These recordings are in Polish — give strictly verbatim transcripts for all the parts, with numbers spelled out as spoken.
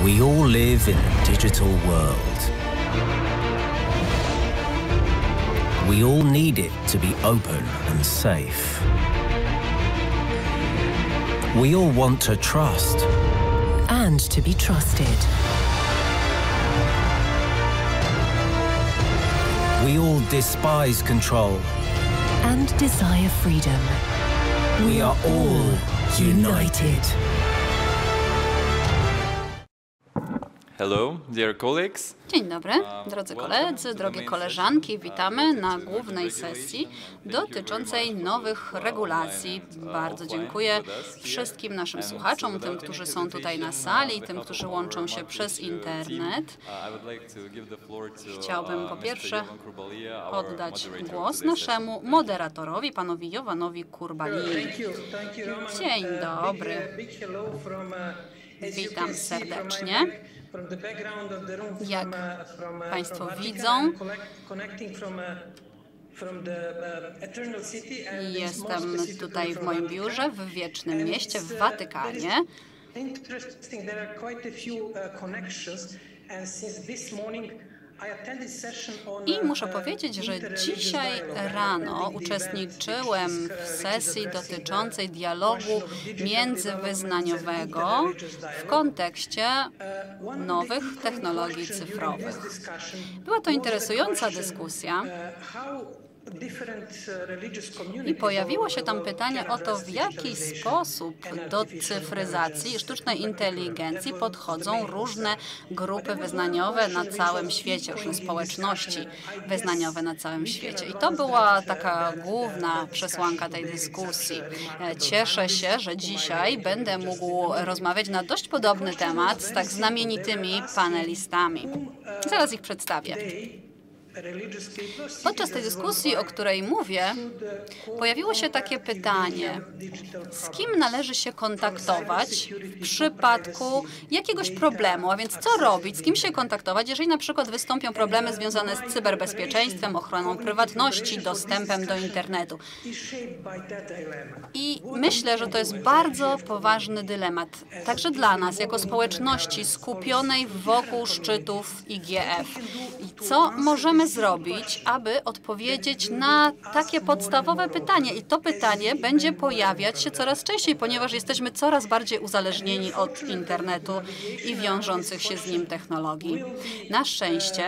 We all live in a digital world. We all need it to be open and safe. We all want to trust. And to be trusted. We all despise control. And desire freedom. We are all united. Hello, dear colleagues. Dzień dobry, drodzy koledzy, drogie koleżanki. Witamy na głównej sesji dotyczącej nowych regulacji. Bardzo dziękuję wszystkim naszym słuchaczom, tym, którzy są tutaj na sali, tym, którzy łączą się przez internet. Chciałbym po pierwsze oddać głos naszemu moderatorowi, panowi Jovanowi Kurbalii. Dzień dobry. Witam serdecznie. Jak Państwo widzą, jestem tutaj w moim biurze w Wiecznym Mieście w Watykanie. I muszę powiedzieć, że dzisiaj rano uczestniczyłem w sesji dotyczącej dialogu międzywyznaniowego w kontekście nowych technologii cyfrowych. Była to interesująca dyskusja. I pojawiło się tam pytanie o to, w jaki sposób do cyfryzacji i sztucznej inteligencji podchodzą różne grupy wyznaniowe na całym świecie, różne społeczności wyznaniowe na całym świecie. I to była taka główna przesłanka tej dyskusji. Cieszę się, że dzisiaj będę mógł rozmawiać na dość podobny temat z tak znamienitymi panelistami. Zaraz ich przedstawię. Podczas tej dyskusji, o której mówię, pojawiło się takie pytanie, z kim należy się kontaktować w przypadku jakiegoś problemu, a więc co robić, z kim się kontaktować, jeżeli na przykład wystąpią problemy związane z cyberbezpieczeństwem, ochroną prywatności, dostępem do internetu. I myślę, że to jest bardzo poważny dylemat, także dla nas, jako społeczności skupionej wokół szczytów I G F. I co możemy zrobić, aby odpowiedzieć na takie podstawowe pytanie. I to pytanie będzie pojawiać się coraz częściej, ponieważ jesteśmy coraz bardziej uzależnieni od internetu i wiążących się z nim technologii. Na szczęście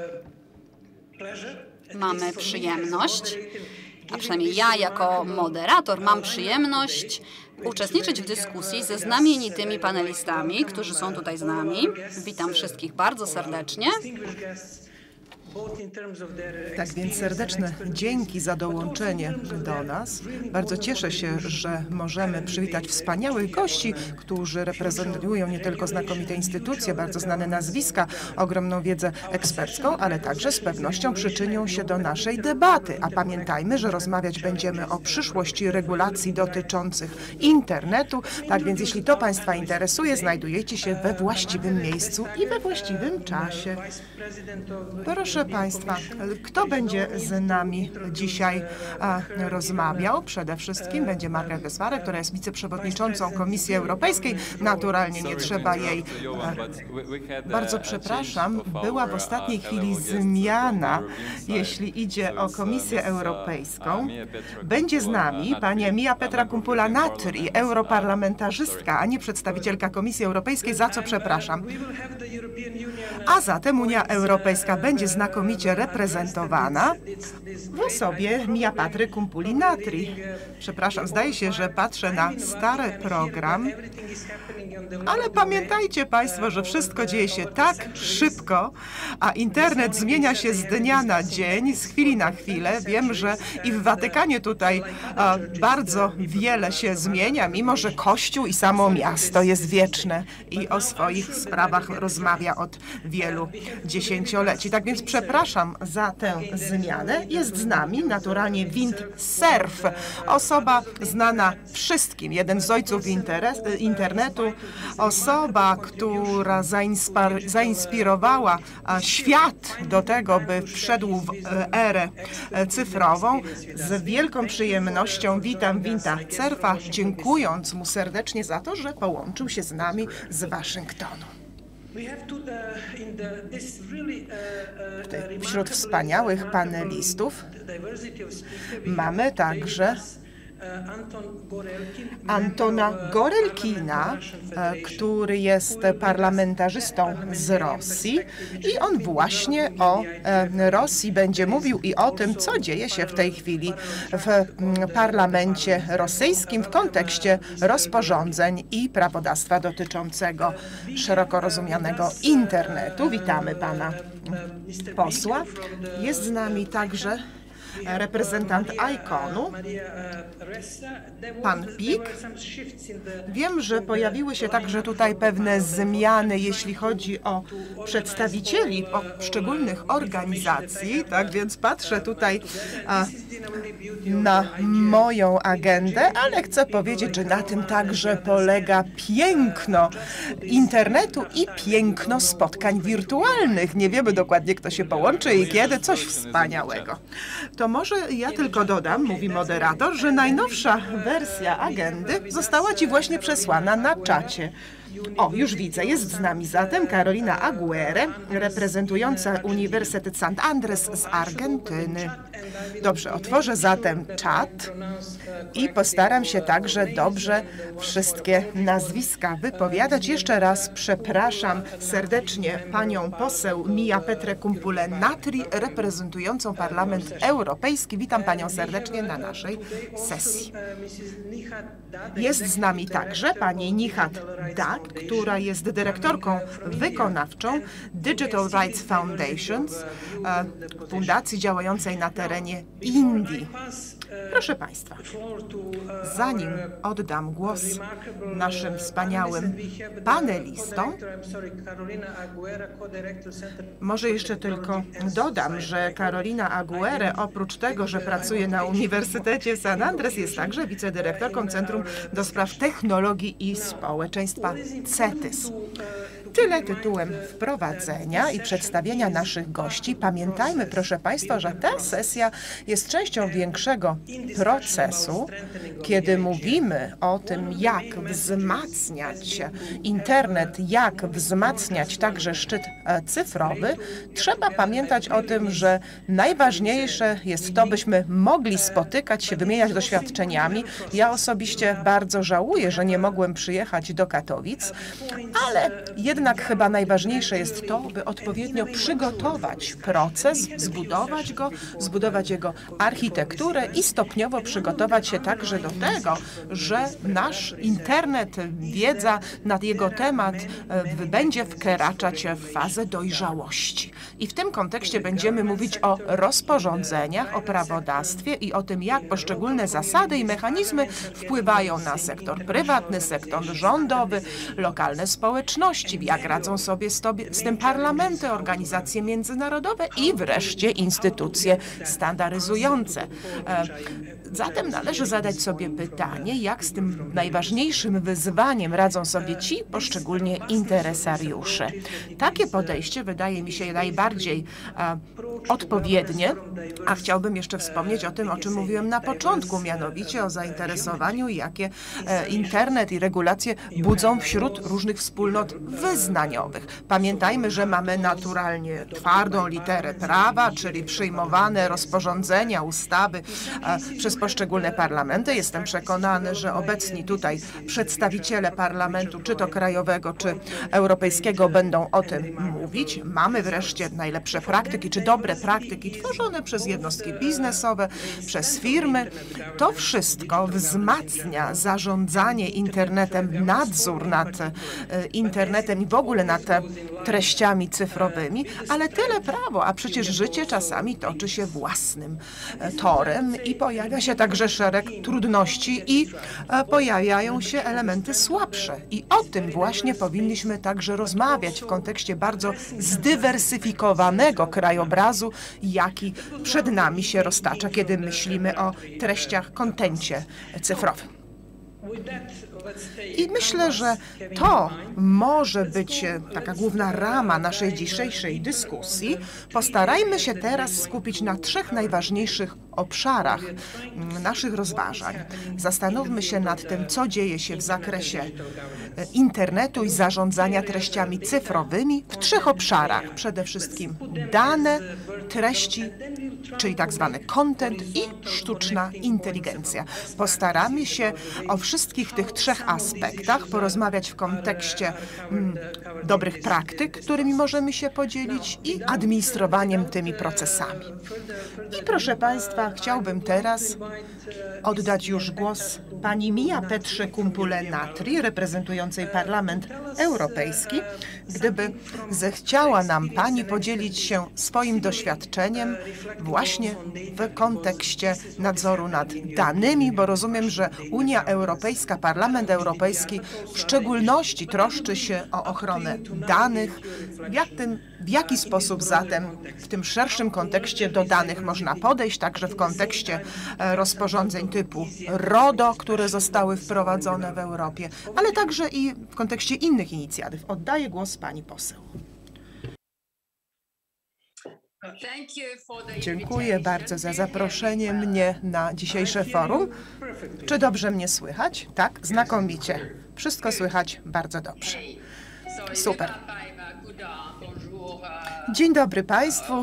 mamy przyjemność, a przynajmniej ja jako moderator mam przyjemność uczestniczyć w dyskusji ze znamienitymi panelistami, którzy są tutaj z nami. Witam wszystkich bardzo serdecznie. Tak więc serdeczne dzięki za dołączenie do nas. Bardzo cieszę się, że możemy przywitać wspaniałych gości, którzy reprezentują nie tylko znakomite instytucje, bardzo znane nazwiska, ogromną wiedzę ekspercką, ale także z pewnością przyczynią się do naszej debaty. A pamiętajmy, że rozmawiać będziemy o przyszłości regulacji dotyczących internetu. Tak więc jeśli to Państwa interesuje, znajdujecie się we właściwym miejscu i we właściwym czasie. Proszę Państwa, kto będzie z nami dzisiaj a, rozmawiał? Przede wszystkim będzie Margaret Vestager, która jest wiceprzewodniczącą Komisji Europejskiej. Naturalnie nie trzeba jej... A, bardzo przepraszam, była w ostatniej chwili zmiana, jeśli idzie o Komisję Europejską. Będzie z nami pani Mia Petra Kumpula-Natri, europarlamentarzystka, a nie przedstawicielka Komisji Europejskiej, za co przepraszam. A zatem Unia Europejska będzie znakomicie reprezentowana w osobie Mia Petry Kumpuli-Natri. Przepraszam, zdaje się, że patrzę na stary program, ale pamiętajcie Państwo, że wszystko dzieje się tak szybko, a internet zmienia się z dnia na dzień, z chwili na chwilę. Wiem, że i w Watykanie tutaj a, bardzo wiele się zmienia, mimo że Kościół i samo miasto jest wieczne i o swoich sprawach rozmawia od wielu dziesięcioleci. Tak więc przepraszam za tę zmianę. Jest z nami naturalnie Vint Cerf, osoba znana wszystkim, jeden z ojców internetu, osoba, która zainspirowała świat do tego, by wszedł w erę cyfrową. Z wielką przyjemnością witam Vinta Cerfa, dziękując mu serdecznie za to, że połączył się z nami z Waszyngtonu. Wśród wspaniałych panelistów mamy także Antona Gorelkina, który jest parlamentarzystą z Rosji i on właśnie o Rosji będzie mówił i o tym, co dzieje się w tej chwili w parlamencie rosyjskim w kontekście rozporządzeń i prawodawstwa dotyczącego szeroko rozumianego internetu. Witamy pana posła. Jest z nami także reprezentant ICON-u, pan Pik. Wiem, że pojawiły się także tutaj pewne zmiany, jeśli chodzi o przedstawicieli poszczególnych organizacji, tak więc patrzę tutaj a, na moją agendę, ale chcę powiedzieć, że na tym także polega piękno internetu i piękno spotkań wirtualnych. Nie wiemy dokładnie, kto się połączy i kiedy. Coś wspaniałego. To może ja tylko dodam, mówi moderator, że najnowsza wersja agendy została Ci właśnie przesłana na czacie. O, już widzę, jest z nami zatem Carolina Aguirre, reprezentująca Uniwersytet Sant Andres z Argentyny. Dobrze, otworzę zatem czat i postaram się także dobrze wszystkie nazwiska wypowiadać. Jeszcze raz przepraszam serdecznie panią poseł Mia Petre Kumpule-Natri, reprezentującą Parlament Europejski. Witam panią serdecznie na naszej sesji. Jest z nami także pani Nihat Dat, która jest dyrektorką wykonawczą Digital Rights Foundations, fundacji działającej na terenie Indii. Proszę Państwa, zanim oddam głos naszym wspaniałym panelistom, może jeszcze tylko dodam, że Carolina Aguirre oprócz tego, że pracuje na Uniwersytecie San Andres, jest także wicedyrektorką Centrum do Spraw Technologii i Społeczeństwa CETYS. Tyle tytułem wprowadzenia i przedstawienia naszych gości. Pamiętajmy, proszę Państwa, że ta sesja jest częścią większego procesu, kiedy mówimy o tym, jak wzmacniać internet, jak wzmacniać także szczyt cyfrowy. Trzeba pamiętać o tym, że najważniejsze jest to, byśmy mogli spotykać się, wymieniać doświadczeniami. Ja osobiście bardzo żałuję, że nie mogłem przyjechać do Katowic, ale jednak chyba najważniejsze jest to, by odpowiednio przygotować proces, zbudować go, zbudować jego architekturę i stopniowo przygotować się także do tego, że nasz internet, wiedza na jego temat będzie wkraczać w fazę dojrzałości. I w tym kontekście będziemy mówić o rozporządzeniach, o prawodawstwie i o tym, jak poszczególne zasady i mechanizmy wpływają na sektor prywatny, sektor rządowy, lokalne społeczności, jak radzą sobie z, tobie, z tym parlamenty, organizacje międzynarodowe i wreszcie instytucje standaryzujące. Zatem należy zadać sobie pytanie, jak z tym najważniejszym wyzwaniem radzą sobie ci poszczególnie interesariusze. Takie podejście wydaje mi się najbardziej odpowiednie, a chciałbym jeszcze wspomnieć o tym, o czym mówiłem na początku, mianowicie o zainteresowaniu, jakie internet i regulacje budzą wśród różnych wspólnot wyznaniowych. Pamiętajmy, że mamy naturalnie twardą literę prawa, czyli przyjmowane rozporządzenia, ustawy przez poszczególne parlamenty. Jestem przekonany, że obecni tutaj przedstawiciele parlamentu, czy to krajowego, czy europejskiego, będą o tym mówić. Mamy wreszcie najlepsze praktyki, czy dobre praktyki tworzone przez jednostki biznesowe, przez firmy. To wszystko wzmacnia zarządzanie internetem, nadzór nad internetem i w ogóle nad treściami cyfrowymi, ale tyle prawo, a przecież życie czasami toczy się własnym torem i pojawia się także szereg trudności i pojawiają się elementy słabsze. I o tym właśnie powinniśmy także rozmawiać w kontekście bardzo zdywersyfikowanego krajobrazu, jaki przed nami się roztacza, kiedy myślimy o treściach, kontencie cyfrowym. I myślę, że to może być taka główna rama naszej dzisiejszej dyskusji. Postarajmy się teraz skupić na trzech najważniejszych obszarach naszych rozważań. Zastanówmy się nad tym, co dzieje się w zakresie internetu i zarządzania treściami cyfrowymi w trzech obszarach. Przede wszystkim dane, treści, czyli tak zwany content i sztuczna inteligencja. Postaramy się o wszystkich tych trzech aspektach porozmawiać w kontekście mm, dobrych praktyk, którymi możemy się podzielić i administrowaniem tymi procesami. I proszę Państwa, chciałbym teraz oddać już głos pani Mia Petrze Kumpule-Natri, reprezentującej Parlament Europejski. Gdyby zechciała nam pani podzielić się swoim doświadczeniem właśnie w kontekście nadzoru nad danymi, bo rozumiem, że Unia Europejska, Parlament Europejski w szczególności troszczy się o ochronę danych. Jak tym, w jaki sposób zatem w tym szerszym kontekście do danych można podejść, także w kontekście rozporządzeń typu RODO, które zostały wprowadzone w Europie, ale także i w kontekście innych inicjatyw. Oddaję głos pani poseł. Dziękuję bardzo za zaproszenie mnie na dzisiejsze forum. Czy dobrze mnie słychać? Tak, znakomicie. Wszystko słychać bardzo dobrze. Super. Dzień dobry Państwu.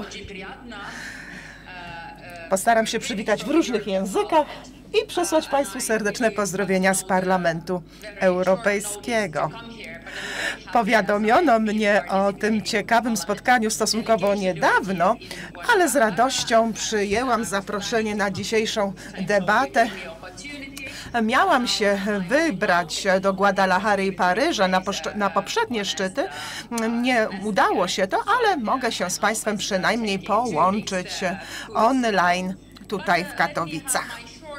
Postaram się przywitać w różnych językach i przesłać Państwu serdeczne pozdrowienia z Parlamentu Europejskiego. Powiadomiono mnie o tym ciekawym spotkaniu stosunkowo niedawno, ale z radością przyjęłam zaproszenie na dzisiejszą debatę. Miałam się wybrać do Guadalajary i Paryża na, na poprzednie szczyty. Nie udało się to, ale mogę się z Państwem przynajmniej połączyć online tutaj w Katowicach.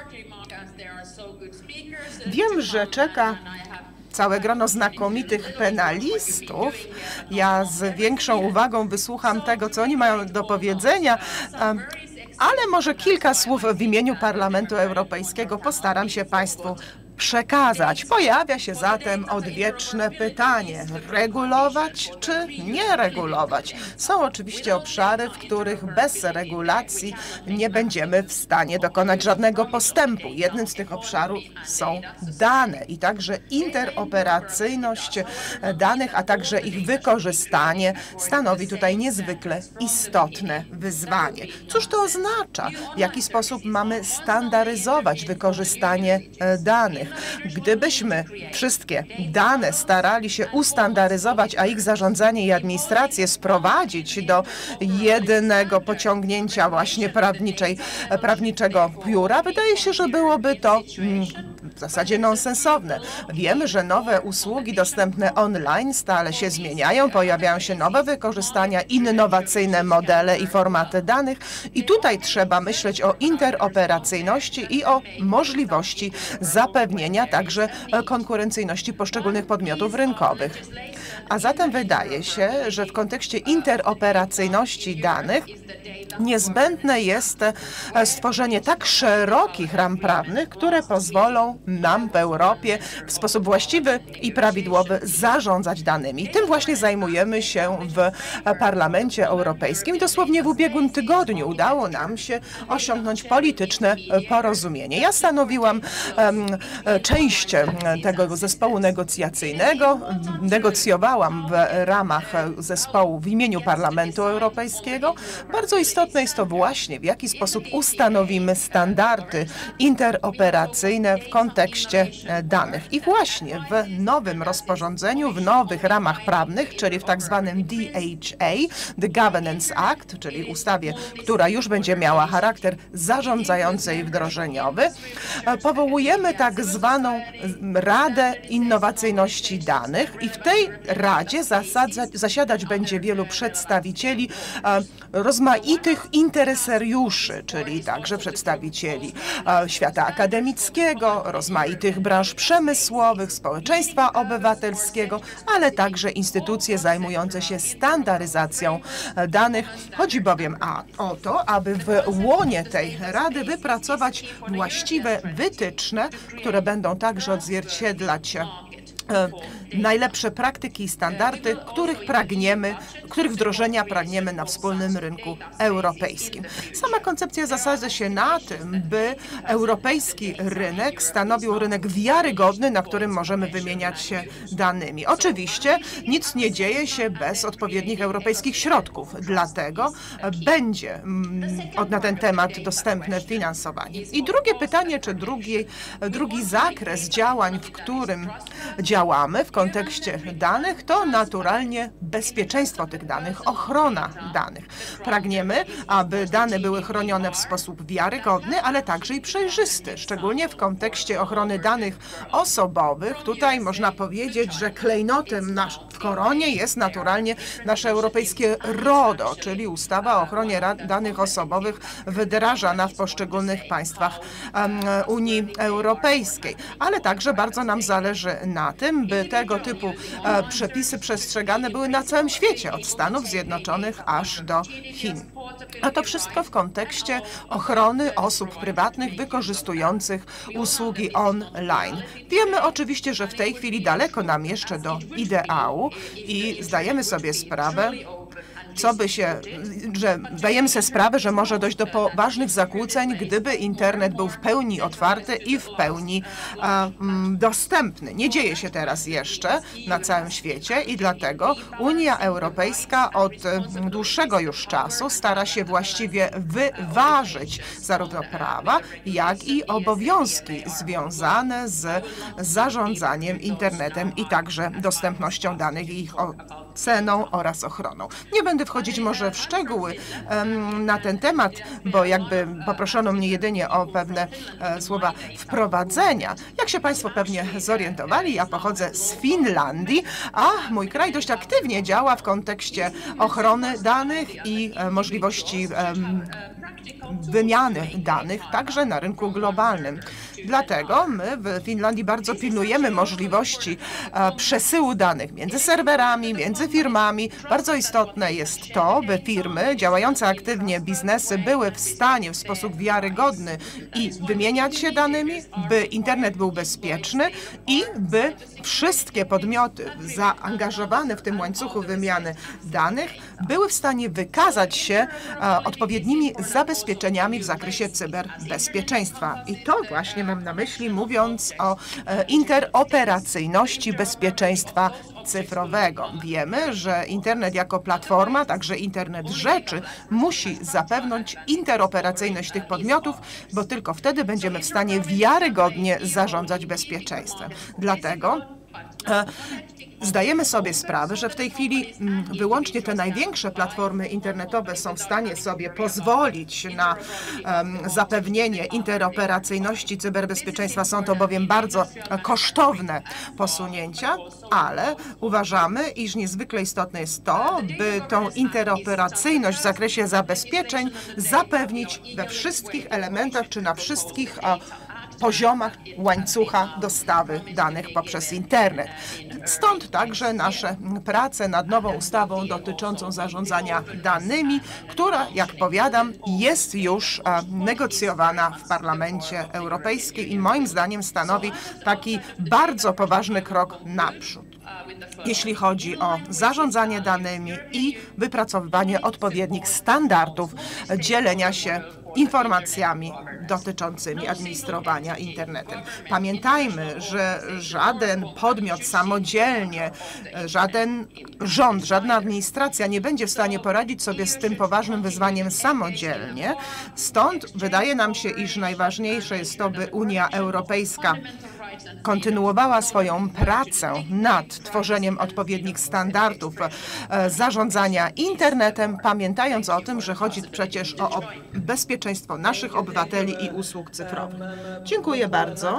Wiem, że czeka całe grono znakomitych penalistów. Ja z większą uwagą wysłucham tego, co oni mają do powiedzenia, ale może kilka słów w imieniu Parlamentu Europejskiego postaram się Państwu przekazać. Pojawia się zatem odwieczne pytanie: regulować czy nie regulować? Są oczywiście obszary, w których bez regulacji nie będziemy w stanie dokonać żadnego postępu. Jednym z tych obszarów są dane i także interoperacyjność danych, a także ich wykorzystanie stanowi tutaj niezwykle istotne wyzwanie. Cóż to oznacza? W jaki sposób mamy standaryzować wykorzystanie danych? Gdybyśmy wszystkie dane starali się ustandaryzować, a ich zarządzanie i administrację sprowadzić do jednego pociągnięcia właśnie prawniczej, prawniczego biura, wydaje się, że byłoby to w zasadzie nonsensowne. Wiemy, że nowe usługi dostępne online stale się zmieniają, pojawiają się nowe wykorzystania, innowacyjne modele i formaty danych i tutaj trzeba myśleć o interoperacyjności i o możliwości zapewnienia także konkurencyjności poszczególnych podmiotów rynkowych. A zatem wydaje się, że w kontekście interoperacyjności danych niezbędne jest stworzenie tak szerokich ram prawnych, które pozwolą nam w Europie w sposób właściwy i prawidłowy zarządzać danymi. Tym właśnie zajmujemy się w Parlamencie Europejskim i dosłownie w ubiegłym tygodniu udało nam się osiągnąć polityczne porozumienie. Ja stanowiłam um, część tego zespołu negocjacyjnego, negocjowałam w ramach zespołu w imieniu Parlamentu Europejskiego. Bardzo istotne jest to właśnie, w jaki sposób ustanowimy standardy interoperacyjne w kontekście danych. I właśnie w nowym rozporządzeniu, w nowych ramach prawnych, czyli w tak zwanym D H A, The Governance Act, czyli ustawie, która już będzie miała charakter zarządzający i wdrożeniowy, powołujemy tak zwaną Radę Innowacyjności Danych i w tej Radzie zasadzać, zasiadać będzie wielu przedstawicieli rozmaitych interesariuszy, czyli także przedstawicieli świata akademickiego, rozmaitych branż przemysłowych, społeczeństwa obywatelskiego, ale także instytucje zajmujące się standaryzacją danych. Chodzi bowiem a, o to, aby w łonie tej Rady wypracować właściwe wytyczne, które będą także odzwierciedlać najlepsze praktyki i standardy, których pragniemy, których wdrożenia pragniemy na wspólnym rynku europejskim. Sama koncepcja zasadza się na tym, by europejski rynek stanowił rynek wiarygodny, na którym możemy wymieniać się danymi. Oczywiście nic nie dzieje się bez odpowiednich europejskich środków, dlatego będzie na ten temat dostępne finansowanie. I drugie pytanie, czy drugi, drugi zakres działań, w którym działamy w kontekście danych, to naturalnie bezpieczeństwo tych danych, ochrona danych. Pragniemy, aby dane były chronione w sposób wiarygodny, ale także i przejrzysty, szczególnie w kontekście ochrony danych osobowych. Tutaj można powiedzieć, że klejnotem nasz, w koronie jest naturalnie nasze europejskie RODO, czyli ustawa o ochronie danych osobowych wdrażana w poszczególnych państwach um, Unii Europejskiej. Ale także bardzo nam zależy na tym, by tego typu e, przepisy przestrzegane były na całym świecie, od Stanów Zjednoczonych aż do Chin. A to wszystko w kontekście ochrony osób prywatnych wykorzystujących usługi online. Wiemy oczywiście, że w tej chwili daleko nam jeszcze do ideału i zdajemy sobie sprawę, co by się, że zdajemy sobie sprawę, że może dojść do poważnych zakłóceń, gdyby internet był w pełni otwarty i w pełni a, mm, dostępny. Nie dzieje się teraz jeszcze na całym świecie i dlatego Unia Europejska od dłuższego już czasu stara się właściwie wyważyć zarówno prawa, jak i obowiązki związane z zarządzaniem internetem i także dostępnością danych i ich oceną oraz ochroną. Nie będę wchodzić może w szczegóły um, na ten temat, bo jakby poproszono mnie jedynie o pewne e, słowa wprowadzenia. Jak się Państwo pewnie zorientowali, ja pochodzę z Finlandii, a mój kraj dość aktywnie działa w kontekście ochrony danych i e, możliwości e, wymiany danych także na rynku globalnym. Dlatego my w Finlandii bardzo pilnujemy możliwości e, przesyłu danych między serwerami, między firmami. Bardzo istotne jest to, by firmy działające aktywnie, biznesy były w stanie w sposób wiarygodny i wymieniać się danymi, by internet był bezpieczny i by wszystkie podmioty zaangażowane w tym łańcuchu wymiany danych były w stanie wykazać się e, odpowiednimi zabezpieczeniami w zakresie cyberbezpieczeństwa. I to właśnie mam na myśli, mówiąc o e, interoperacyjności bezpieczeństwa cyfrowego. Wiemy, że internet jako platforma, także internet rzeczy, musi zapewnić interoperacyjność tych podmiotów, bo tylko wtedy będziemy w stanie wiarygodnie zarządzać bezpieczeństwem. Dlatego e, zdajemy sobie sprawę, że w tej chwili m, wyłącznie te największe platformy internetowe są w stanie sobie pozwolić na um, zapewnienie interoperacyjności cyberbezpieczeństwa. Są to bowiem bardzo kosztowne posunięcia, ale uważamy, iż niezwykle istotne jest to, by tą interoperacyjność w zakresie zabezpieczeń zapewnić we wszystkich elementach czy na wszystkich a, poziomach łańcucha dostawy danych poprzez internet. Stąd także nasze prace nad nową ustawą dotyczącą zarządzania danymi, która, jak powiadam, jest już negocjowana w Parlamencie Europejskim i moim zdaniem stanowi taki bardzo poważny krok naprzód, jeśli chodzi o zarządzanie danymi i wypracowywanie odpowiednich standardów dzielenia się informacjami dotyczącymi administrowania internetem. Pamiętajmy, że żaden podmiot samodzielnie, żaden rząd, żadna administracja nie będzie w stanie poradzić sobie z tym poważnym wyzwaniem samodzielnie. Stąd wydaje nam się, iż najważniejsze jest to, by Unia Europejska kontynuowała swoją pracę nad tworzeniem odpowiednich standardów e, zarządzania internetem, pamiętając o tym, że chodzi przecież o, o bezpieczeństwo naszych obywateli i usług cyfrowych. Dziękuję bardzo.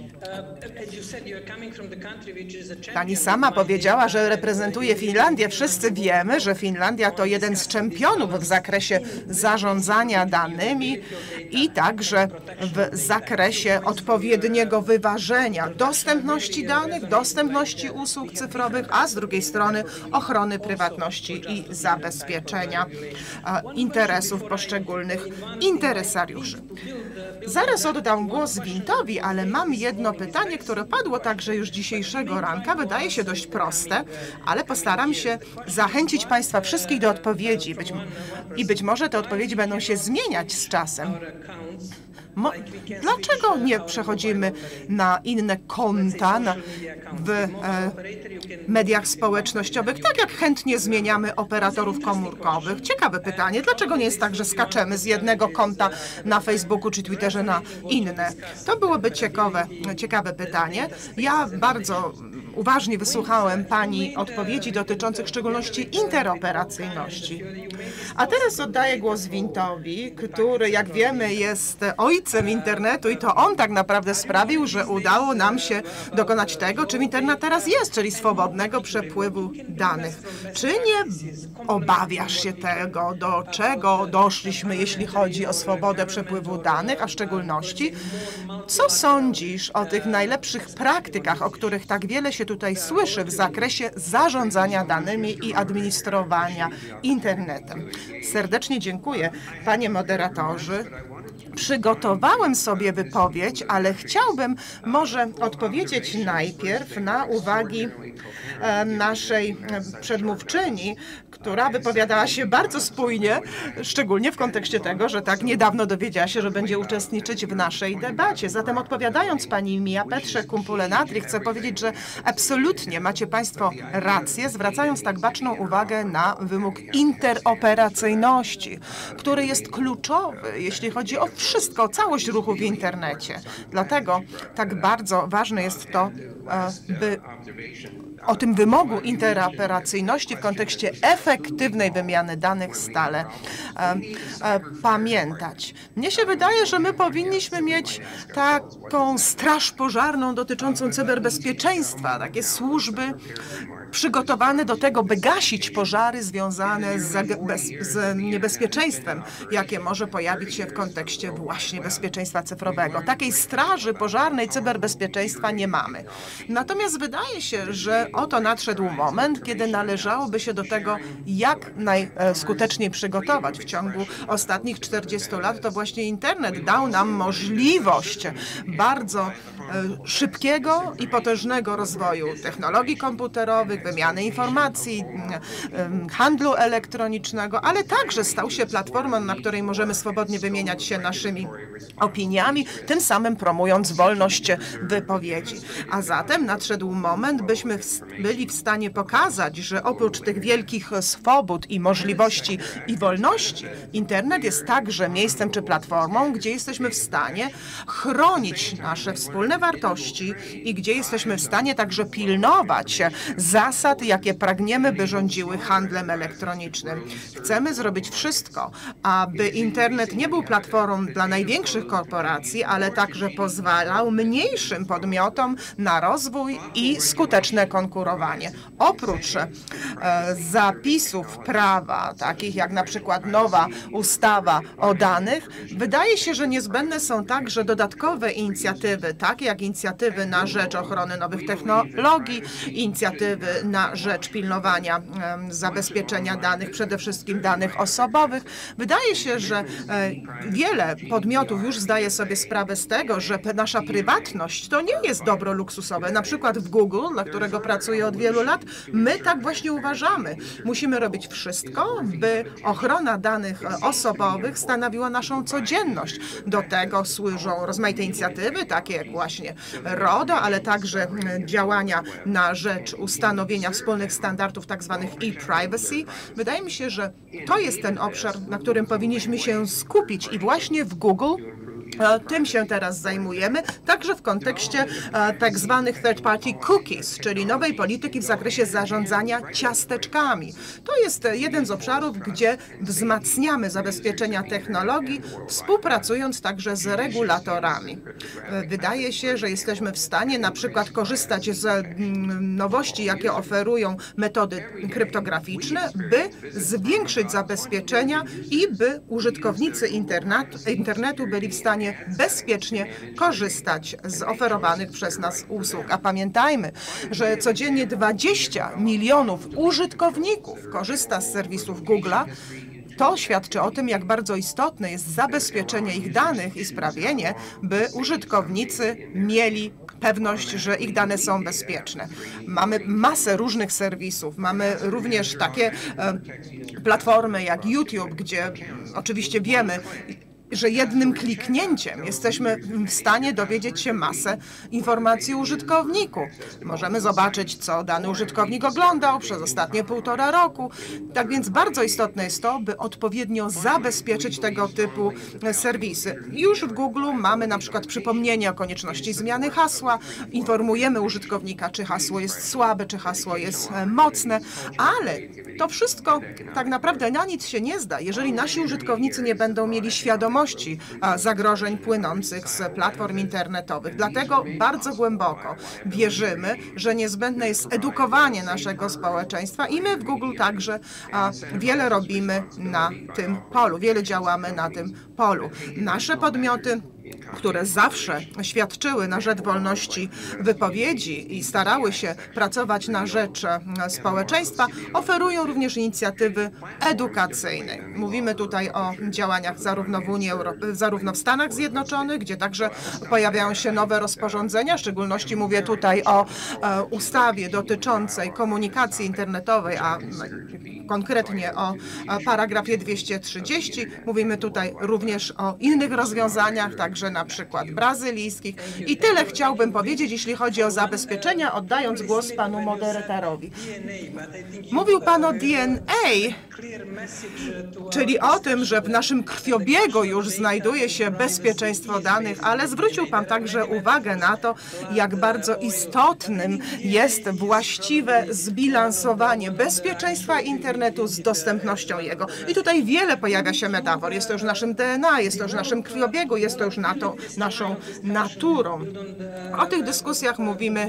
Pani sama powiedziała, że reprezentuje Finlandię. Wszyscy wiemy, że Finlandia to jeden z czempionów w zakresie zarządzania danymi i także w zakresie odpowiedniego wyważenia dostępności danych, dostępności usług cyfrowych, a z drugiej strony ochrony prywatności i zabezpieczenia interesów poszczególnych interesariuszy. Zaraz oddam głos Wintowi, ale mam jedno pytanie, które padło także już dzisiejszego ranka. Wydaje się dość proste, ale postaram się zachęcić Państwa wszystkich do odpowiedzi. Być, I być może te odpowiedzi będą się zmieniać z czasem. Mo Dlaczego nie przechodzimy na inne konta na, w e, mediach społecznościowych, tak jak chętnie zmieniamy operatorów komórkowych? Ciekawe pytanie. Dlaczego nie jest tak, że skaczemy z jednego konta na Facebooku czy Twitterze na inne? To byłoby ciekawe, ciekawe pytanie. Ja bardzo uważnie wysłuchałem Pani odpowiedzi dotyczących w szczególności interoperacyjności. A teraz oddaję głos Wintowi, który, jak wiemy, jest ojcem internetu i to on tak naprawdę sprawił, że udało nam się dokonać tego, czym internet teraz jest, czyli swobodnego przepływu danych. Czy nie obawiasz się tego, do czego doszliśmy, jeśli chodzi o swobodę przepływu danych, a w szczególności, co sądzisz o tych najlepszych praktykach, o których tak wiele się tutaj słyszy w zakresie zarządzania danymi i administrowania internetem? Serdecznie dziękuję, panie moderatorzy. Przygotowałem sobie wypowiedź, ale chciałbym może odpowiedzieć najpierw na uwagi e, naszej przedmówczyni, która wypowiadała się bardzo spójnie, szczególnie w kontekście tego, że tak niedawno dowiedziała się, że będzie uczestniczyć w naszej debacie. Zatem odpowiadając pani Mia Petrze Kumpule-Natri, chcę powiedzieć, że absolutnie macie Państwo rację, zwracając tak baczną uwagę na wymóg interoperacyjności, który jest kluczowy, jeśli chodzi o wszystko, o całość ruchu w internecie. Dlatego tak bardzo ważne jest to, by o tym wymogu interoperacyjności w kontekście efektywnej wymiany danych stale e, e, pamiętać. Mnie się wydaje, że my powinniśmy mieć taką straż pożarną dotyczącą cyberbezpieczeństwa, takie służby przygotowane do tego, by gasić pożary związane z, bez, z niebezpieczeństwem, jakie może pojawić się w kontekście właśnie bezpieczeństwa cyfrowego. Takiej straży pożarnej cyberbezpieczeństwa nie mamy. Natomiast wydaje się, że oto nadszedł moment, kiedy należałoby się do tego jak najskuteczniej przygotować. W ciągu ostatnich czterdziestu lat to właśnie internet dał nam możliwość bardzo szybkiego i potężnego rozwoju technologii komputerowych, wymiany informacji, handlu elektronicznego, ale także stał się platformą, na której możemy swobodnie wymieniać się naszymi opiniami, tym samym promując wolność wypowiedzi. A zatem nadszedł moment, byśmy byli w stanie pokazać, że oprócz tych wielkich swobód i możliwości i wolności, internet jest także miejscem czy platformą, gdzie jesteśmy w stanie chronić nasze wspólne wartości i gdzie jesteśmy w stanie także pilnować zasad, jakie pragniemy, by rządziły handlem elektronicznym. Chcemy zrobić wszystko, aby internet nie był platformą dla największych korporacji, ale także pozwalał mniejszym podmiotom na rozwój i skuteczne konkurowanie. Oprócz e, zapisów prawa, takich jak na przykład nowa ustawa o danych, wydaje się, że niezbędne są także dodatkowe inicjatywy, takie jak inicjatywy na rzecz ochrony nowych technologii, inicjatywy na rzecz pilnowania e, zabezpieczenia danych, przede wszystkim danych osobowych. Wydaje się, że e, wiele podmiotów już zdaje sobie sprawę z tego, że nasza prywatność to nie jest dobro luksusowe. Na przykład w Google, dla którego pracuję od wielu lat, my tak właśnie uważamy. Musimy robić wszystko, by ochrona danych osobowych stanowiła naszą codzienność. Do tego służą rozmaite inicjatywy, takie jak właśnie RODO, ale także działania na rzecz ustanowienia wspólnych standardów tak zwanych e-privacy. Wydaje mi się, że to jest ten obszar, na którym powinniśmy się skupić i właśnie w Google tym się teraz zajmujemy, także w kontekście tak zwanych third-party cookies, czyli nowej polityki w zakresie zarządzania ciasteczkami. To jest jeden z obszarów, gdzie wzmacniamy zabezpieczenia technologii, współpracując także z regulatorami. Wydaje się, że jesteśmy w stanie na przykład korzystać z nowości, jakie oferują metody kryptograficzne, by zwiększyć zabezpieczenia i by użytkownicy internetu, internetu byli w stanie bezpiecznie korzystać z oferowanych przez nas usług. A pamiętajmy, że codziennie dwadzieścia milionów użytkowników korzysta z serwisów Google'a, to świadczy o tym, jak bardzo istotne jest zabezpieczenie ich danych i sprawienie, by użytkownicy mieli pewność, że ich dane są bezpieczne. Mamy masę różnych serwisów, mamy również takie e, platformy jak YouTube, gdzie oczywiście wiemy, że jednym kliknięciem jesteśmy w stanie dowiedzieć się masę informacji o użytkowniku. Możemy zobaczyć, co dany użytkownik oglądał przez ostatnie półtora roku. Tak więc bardzo istotne jest to, by odpowiednio zabezpieczyć tego typu serwisy. Już w Google mamy na przykład przypomnienie o konieczności zmiany hasła. Informujemy użytkownika, czy hasło jest słabe, czy hasło jest mocne, ale to wszystko tak naprawdę na nic się nie zda, jeżeli nasi użytkownicy nie będą mieli świadomości zagrożeń płynących z platform internetowych. Dlatego bardzo głęboko wierzymy, że niezbędne jest edukowanie naszego społeczeństwa i my w Google także wiele robimy na tym polu, wiele działamy na tym polu. Nasze podmioty, które zawsze świadczyły na rzecz wolności wypowiedzi i starały się pracować na rzecz społeczeństwa, oferują również inicjatywy edukacyjne. Mówimy tutaj o działaniach zarówno w Unii Europejskiej, zarówno w Stanach Zjednoczonych, gdzie także pojawiają się nowe rozporządzenia, w szczególności mówię tutaj o e, ustawie dotyczącej komunikacji internetowej, a konkretnie o paragrafie dwieście trzydzieści. Mówimy tutaj również o innych rozwiązaniach, także na przykład brazylijskich. I tyle chciałbym powiedzieć, jeśli chodzi o zabezpieczenia, oddając głos panu moderatorowi. Mówił pan o D N A, czyli o tym, że w naszym krwiobiegu już znajduje się bezpieczeństwo danych, ale zwrócił pan także uwagę na to, jak bardzo istotnym jest właściwe zbilansowanie bezpieczeństwa internetu z dostępnością jego. I tutaj wiele pojawia się metafor. Jest to już w naszym D N A, jest to już w naszym krwiobiegu, jest to już na to, naszą naturą. O tych dyskusjach mówimy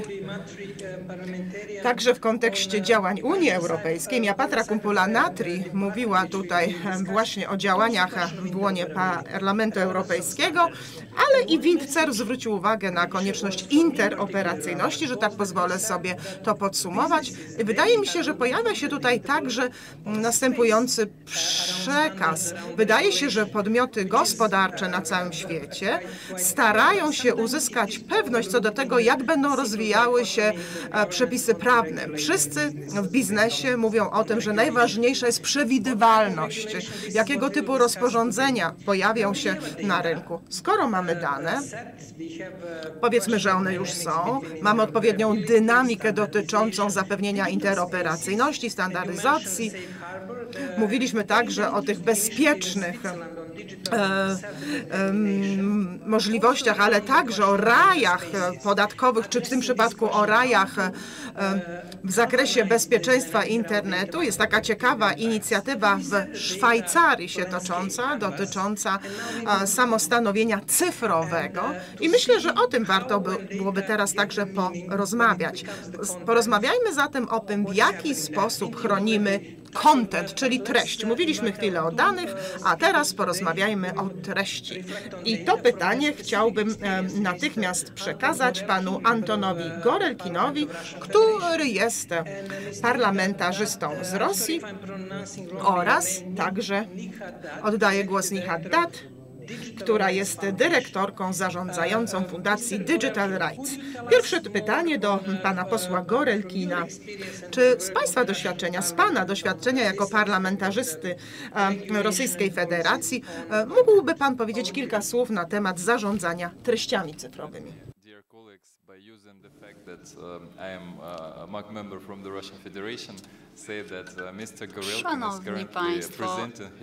także w kontekście działań Unii Europejskiej. Miapatra Kumpula-Natri mówiła tutaj właśnie o działaniach w łonie Parlamentu Europejskiego, ale i Windcer zwrócił uwagę na konieczność interoperacyjności, że tak pozwolę sobie to podsumować. Wydaje mi się, że pojawia się tutaj także następujący przekaz. Wydaje się, że podmioty gospodarcze na całym świecie starają się uzyskać pewność co do tego, jak będą rozwijały się przepisy prawne. Wszyscy w biznesie mówią o tym, że najważniejsza jest przewidywalność, jakiego typu rozporządzenia pojawią się na rynku. Skoro mamy dane, powiedzmy, że one już są, mamy odpowiednią dynamikę dotyczącą zapewnienia interoperacyjności, standaryzacji. Mówiliśmy także o tych bezpiecznych E, e, możliwościach, ale także o rajach podatkowych, czy w tym przypadku o rajach e, w zakresie bezpieczeństwa internetu. Jest taka ciekawa inicjatywa w Szwajcarii się tocząca, dotycząca e, samostanowienia cyfrowego i myślę, że o tym warto by, byłoby teraz także porozmawiać. Porozmawiajmy zatem o tym, w jaki sposób chronimy content, czyli treść. Mówiliśmy chwilę o danych, a teraz porozmawiajmy o treści. I to pytanie chciałbym natychmiast przekazać panu Antonowi Gorelkinowi, który jest parlamentarzystą z Rosji oraz także oddaję głos Nihat Dat, która jest dyrektorką zarządzającą Fundacji Digital Rights. Pierwsze pytanie do pana posła Gorelkina. Czy z państwa doświadczenia, z pana doświadczenia jako parlamentarzysty Rosyjskiej Federacji, mógłby pan powiedzieć kilka słów na temat zarządzania treściami cyfrowymi? Szanowni Państwo,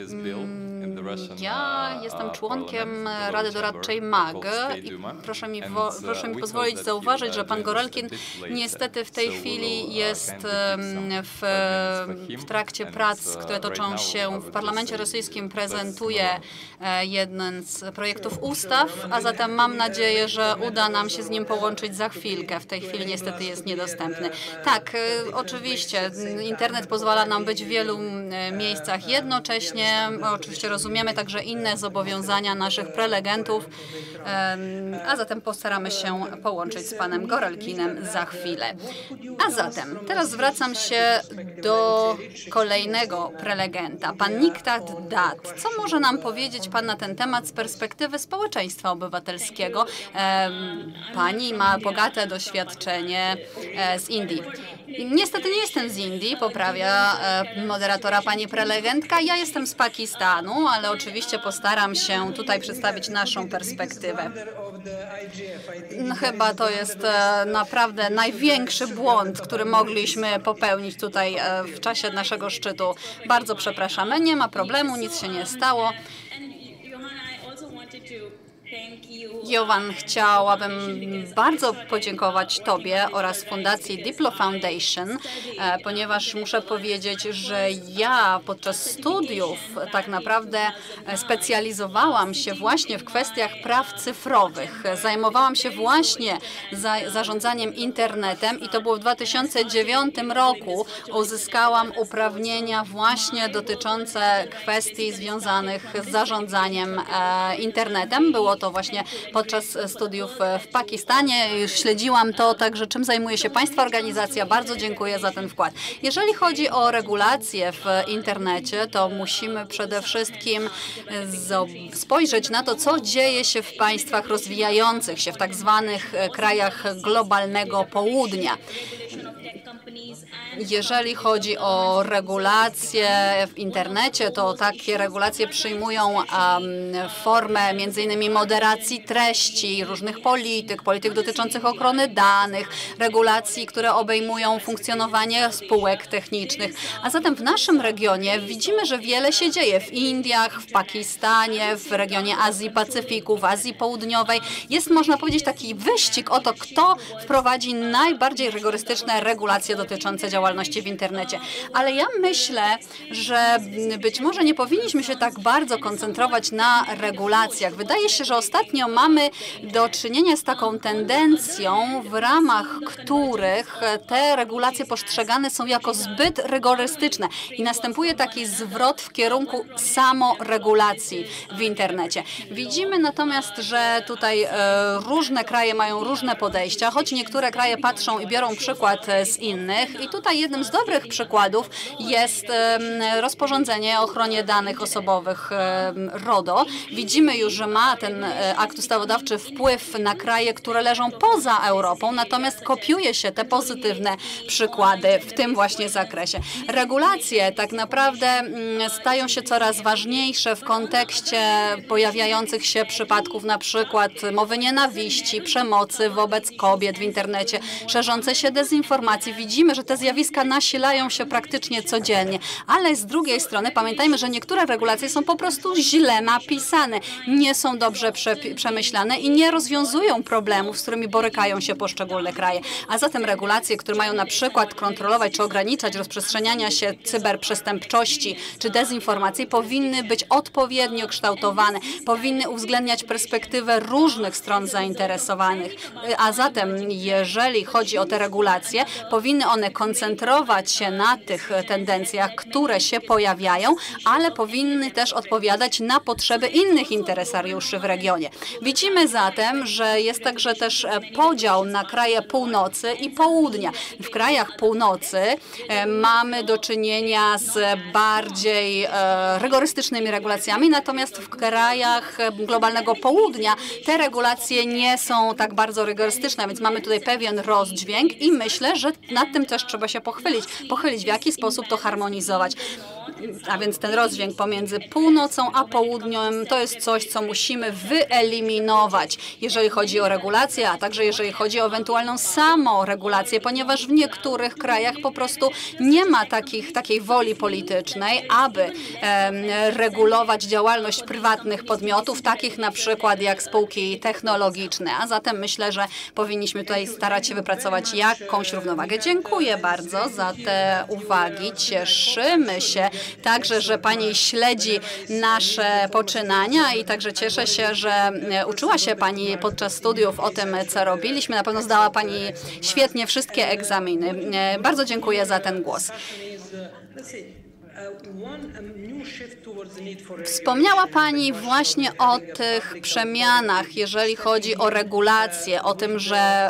ja jestem członkiem Rady Doradczej M A G i proszę mi, proszę mi pozwolić zauważyć, że pan Gorelkin niestety w tej chwili jest w, w trakcie prac, które toczą się w parlamencie rosyjskim, prezentuje jeden z projektów ustaw, a zatem mam nadzieję, że uda nam się z nim połączyć za za chwilkę. W tej chwili niestety jest niedostępny. Tak, oczywiście, internet pozwala nam być w wielu miejscach jednocześnie. Oczywiście rozumiemy także inne zobowiązania naszych prelegentów, a zatem postaramy się połączyć z panem Gorelkinem za chwilę. A zatem teraz zwracam się do kolejnego prelegenta, pan Niktat Dat. Co może nam powiedzieć pan na ten temat z perspektywy społeczeństwa obywatelskiego? Pani ma bogate doświadczenie z Indii. Niestety nie jestem z Indii, poprawia moderatora pani prelegentka. Ja jestem z Pakistanu, ale oczywiście postaram się tutaj przedstawić naszą perspektywę. No, chyba to jest naprawdę największy błąd, który mogliśmy popełnić tutaj w czasie naszego szczytu. Bardzo przepraszamy, nie ma problemu, nic się nie stało. Jovan, chciałabym bardzo podziękować Tobie oraz Fundacji Diplo Foundation, ponieważ muszę powiedzieć, że ja podczas studiów tak naprawdę specjalizowałam się właśnie w kwestiach praw cyfrowych. Zajmowałam się właśnie za, zarządzaniem internetem i to było w dwa tysiące dziewiątym roku. Uzyskałam uprawnienia właśnie dotyczące kwestii związanych z zarządzaniem e, internetem. Było to właśnie podczas studiów w Pakistanie. Już śledziłam to, także czym zajmuje się Państwa organizacja. Bardzo dziękuję za ten wkład. Jeżeli chodzi o regulacje w internecie, to musimy przede wszystkim spojrzeć na to, co dzieje się w państwach rozwijających się, w tak zwanych krajach globalnego południa. Jeżeli chodzi o regulacje w internecie, to takie regulacje przyjmują um, formę między innymi moderacji treści, różnych polityk, polityk dotyczących ochrony danych, regulacji, które obejmują funkcjonowanie spółek technicznych. A zatem w naszym regionie widzimy, że wiele się dzieje w Indiach, w Pakistanie, w regionie Azji Pacyfiku, w Azji Południowej. Jest, można powiedzieć, taki wyścig o to, kto wprowadzi najbardziej rygorystyczne regulacje dotyczące działalności w internecie. Ale ja myślę, że być może nie powinniśmy się tak bardzo koncentrować na regulacjach. Wydaje się, że ostatnio mamy do czynienia z taką tendencją, w ramach których te regulacje postrzegane są jako zbyt rygorystyczne i następuje taki zwrot w kierunku samoregulacji w internecie. Widzimy natomiast, że tutaj e, różne kraje mają różne podejścia, choć niektóre kraje patrzą i biorą przykład z innych i tutaj jednym z dobrych przykładów jest e, rozporządzenie o ochronie danych osobowych e, RODO. Widzimy już, że ma ten e, akt ustawodawczy wpływ na kraje, które leżą poza Europą, natomiast kopiuje się te pozytywne przykłady w tym właśnie zakresie. Regulacje tak naprawdę mm, stają się coraz ważniejsze w kontekście pojawiających się przypadków na przykład mowy nienawiści, przemocy wobec kobiet w internecie, szerzące się dezinformacji. Widzimy, że te zjawiska nasilają się praktycznie codziennie, ale z drugiej strony pamiętajmy, że niektóre regulacje są po prostu źle napisane, nie są dobrze prze przemyślane i nie rozwiązują problemów, z którymi borykają się poszczególne kraje. A zatem regulacje, które mają na przykład kontrolować czy ograniczać rozprzestrzeniania się cyberprzestępczości czy dezinformacji, powinny być odpowiednio kształtowane, powinny uwzględniać perspektywę różnych stron zainteresowanych. A zatem, jeżeli chodzi o te regulacje, powinny one koncentrować się na tych tendencjach, które się pojawiają, ale powinny też odpowiadać na potrzeby innych interesariuszy w regionie. Widzimy zatem, że jest także też podział na kraje północy i południa. W krajach północy mamy do czynienia z bardziej rygorystycznymi regulacjami, natomiast w krajach globalnego południa te regulacje nie są tak bardzo rygorystyczne, więc mamy tutaj pewien rozdźwięk i myślę, że nad tym też trzeba się pochylić, pochylić w jaki sposób to harmonizować. A więc ten rozdźwięk pomiędzy północą a południem to jest coś, co musimy wyeliminować, jeżeli chodzi o regulacje, a także jeżeli chodzi o ewentualną samoregulację, ponieważ w niektórych krajach po prostu nie ma takich, takiej woli politycznej, aby e, regulować działalność prywatnych podmiotów, takich na przykład jak spółki technologiczne. A zatem myślę, że powinniśmy tutaj starać się wypracować jakąś równowagę. Dziękuję bardzo za te uwagi. Cieszymy się także, że Pani śledzi nasze poczynania i także cieszę się, że uczyła się Pani podczas studiów o tym, co robiliśmy. Na pewno zdała Pani świetnie wszystkie egzaminy. Bardzo dziękuję za ten głos. Wspomniała Pani właśnie o tych przemianach, jeżeli chodzi o regulacje, o tym, że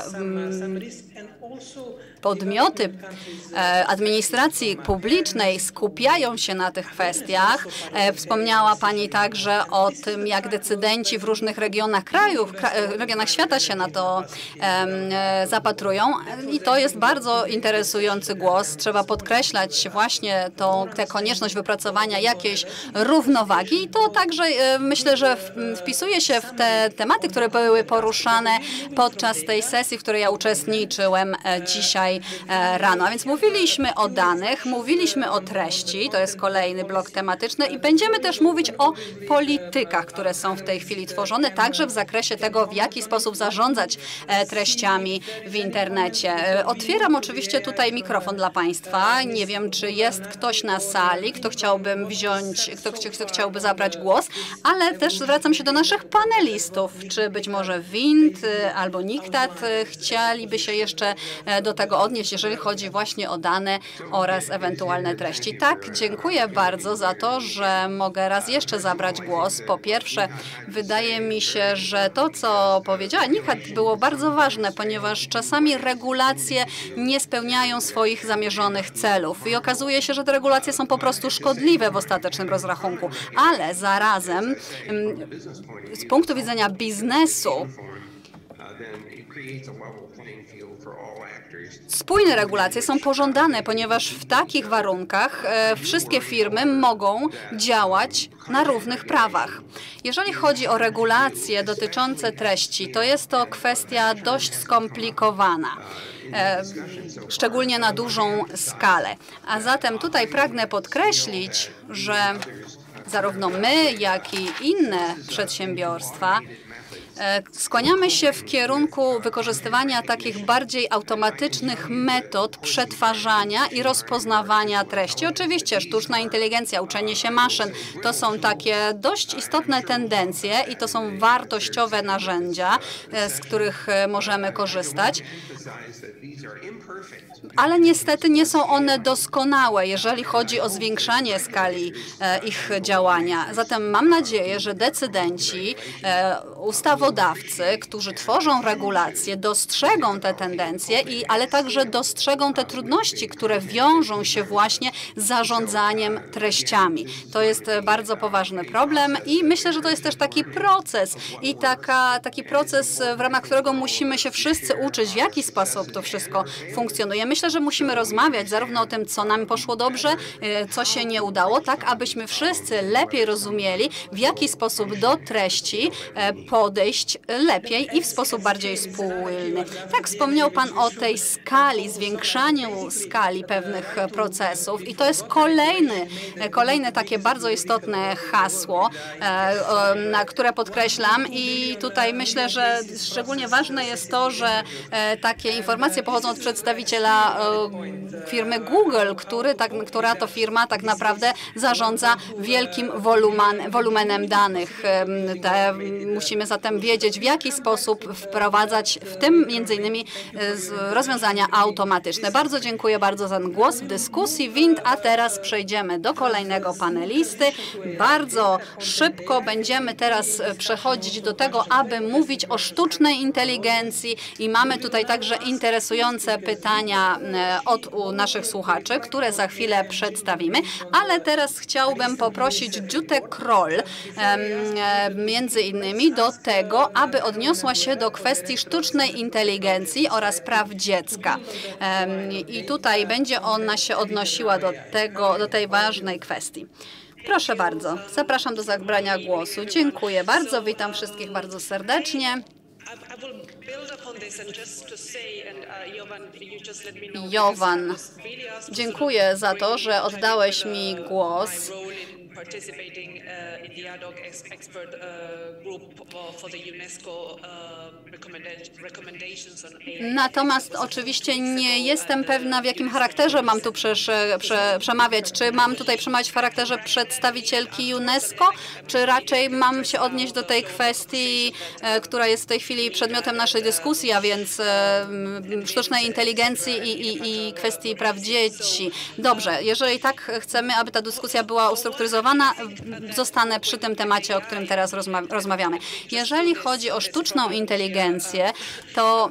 podmioty administracji publicznej skupiają się na tych kwestiach. Wspomniała Pani także o tym, jak decydenci w różnych regionach krajów, regionach świata się na to zapatrują i to jest bardzo interesujący głos. Trzeba podkreślać właśnie tą, tę konieczność wypracowania jakiejś równowagi i to także myślę, że wpisuje się w te tematy, które były poruszane podczas tej sesji, w której ja uczestniczyłem dzisiaj rano. A więc mówiliśmy o danych, mówiliśmy o treści, to jest kolejny blok tematyczny i będziemy też mówić o politykach, które są w tej chwili tworzone, także w zakresie tego, w jaki sposób zarządzać treściami w internecie. Otwieram oczywiście tutaj mikrofon dla Państwa. Nie wiem, czy jest ktoś na sali, kto chciałby wziąć, kto, kto chciałby zabrać głos, ale też zwracam się do naszych panelistów, czy być może Wind albo Niktat chcieliby się jeszcze do tego odnieść, jeżeli chodzi właśnie o dane oraz ewentualne treści. Tak, dziękuję bardzo za to, że mogę raz jeszcze zabrać głos. Po pierwsze, wydaje mi się, że to, co powiedziała Niktat, było bardzo ważne, ponieważ czasami regulacje nie spełniają swoich zamierzonych celów i okazuje się, że te regulacje są po prostu szkodliwe w ostatecznym rozrachunku, ale zarazem z punktu widzenia biznesu spójne regulacje są pożądane, ponieważ w takich warunkach e, wszystkie firmy mogą działać na równych prawach. Jeżeli chodzi o regulacje dotyczące treści, to jest to kwestia dość skomplikowana, e, szczególnie na dużą skalę. A zatem tutaj pragnę podkreślić, że zarówno my, jak i inne przedsiębiorstwa skłaniamy się w kierunku wykorzystywania takich bardziej automatycznych metod przetwarzania i rozpoznawania treści. Oczywiście sztuczna inteligencja, uczenie się maszyn to są takie dość istotne tendencje i to są wartościowe narzędzia, z których możemy korzystać. Ale niestety nie są one doskonałe, jeżeli chodzi o zwiększanie skali ich działania. Zatem mam nadzieję, że decydenci, ustawodawcy, którzy tworzą regulacje, dostrzegą te tendencje, i, ale także dostrzegą te trudności, które wiążą się właśnie z zarządzaniem treściami. To jest bardzo poważny problem i myślę, że to jest też taki proces i taka, taki proces, w ramach którego musimy się wszyscy uczyć, w jaki sposób to wszystko funkcjonuje. Myślę, że musimy rozmawiać zarówno o tym, co nam poszło dobrze, co się nie udało, tak abyśmy wszyscy lepiej rozumieli, w jaki sposób do treści podejść lepiej i w sposób bardziej spójny. Tak, wspomniał Pan o tej skali, zwiększaniu skali pewnych procesów i to jest kolejny, kolejne takie bardzo istotne hasło, na które podkreślam i tutaj myślę, że szczególnie ważne jest to, że takie informacje pochodzą od przedstawiciela firmy Google, który, tak, która to firma tak naprawdę zarządza wielkim wolumen, wolumenem danych. Te, musimy zatem wiedzieć, w jaki sposób wprowadzać w tym między innymi rozwiązania automatyczne. Bardzo dziękuję bardzo za ten głos w dyskusji. Wind, a teraz przejdziemy do kolejnego panelisty. Bardzo szybko będziemy teraz przechodzić do tego, aby mówić o sztucznej inteligencji i mamy tutaj także interesujące pytania od naszych słuchaczy, które za chwilę przedstawimy, ale teraz chciałbym poprosić Jute Kroll między innymi do tego, aby odniosła się do kwestii sztucznej inteligencji oraz praw dziecka. I tutaj będzie ona się odnosiła do tego, do tej ważnej kwestii. Proszę bardzo, zapraszam do zabrania głosu. Dziękuję bardzo, witam wszystkich bardzo serdecznie. Jovan, dziękuję za to, że oddałeś mi głos. participating uh, in the ad hoc expert uh, group uh, for the UNESCO uh, recommendations on A I. Natomiast oczywiście nie jestem pewna, w jakim charakterze mam tu przesz, prze, przemawiać. Czy mam tutaj przemawiać w charakterze przedstawicielki UNESCO, czy raczej mam się odnieść do tej kwestii, e, która jest w tej chwili przedmiotem naszej dyskusji, a więc e, sztucznej inteligencji i, i, i kwestii praw dzieci. Dobrze, jeżeli tak chcemy, aby ta dyskusja była ustrukturyzowana, zostanę przy tym temacie, o którym teraz rozma rozmawiamy. Jeżeli chodzi o sztuczną inteligencję, to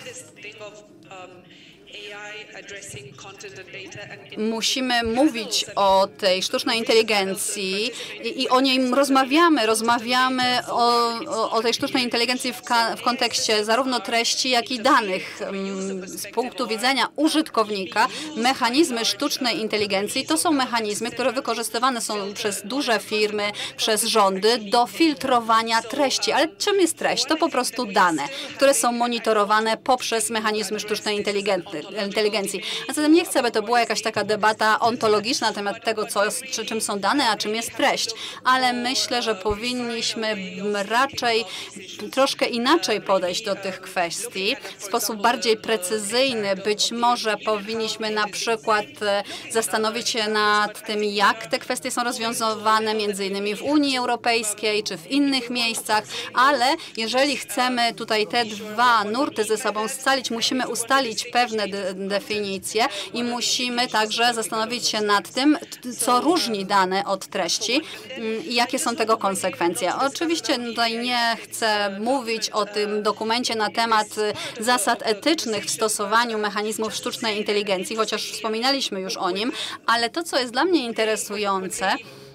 musimy mówić o tej sztucznej inteligencji i, i o niej rozmawiamy. Rozmawiamy o, o, o tej sztucznej inteligencji w, w kontekście zarówno treści, jak i danych. Z punktu widzenia użytkownika mechanizmy sztucznej inteligencji to są mechanizmy, które wykorzystywane są przez duże firmy, przez rządy do filtrowania treści. Ale czym jest treść? To po prostu dane, które są monitorowane poprzez mechanizmy sztucznej inteligencji. A zatem nie chcę, by to była jakaś taka debata ontologiczna na temat tego, co, czy, czym są dane, a czym jest treść. Ale myślę, że powinniśmy raczej troszkę inaczej podejść do tych kwestii, w sposób bardziej precyzyjny. Być może powinniśmy na przykład zastanowić się nad tym, jak te kwestie są rozwiązywane między innymi w Unii Europejskiej czy w innych miejscach, ale jeżeli chcemy tutaj te dwa nurty ze sobą scalić, musimy ustalić pewne de definicje i musimy także zastanowić się nad tym, co różni dane od treści i jakie są tego konsekwencje. Oczywiście tutaj nie chcę mówić o tym dokumencie na temat zasad etycznych w stosowaniu mechanizmów sztucznej inteligencji, chociaż wspominaliśmy już o nim, ale to, co jest dla mnie interesujące,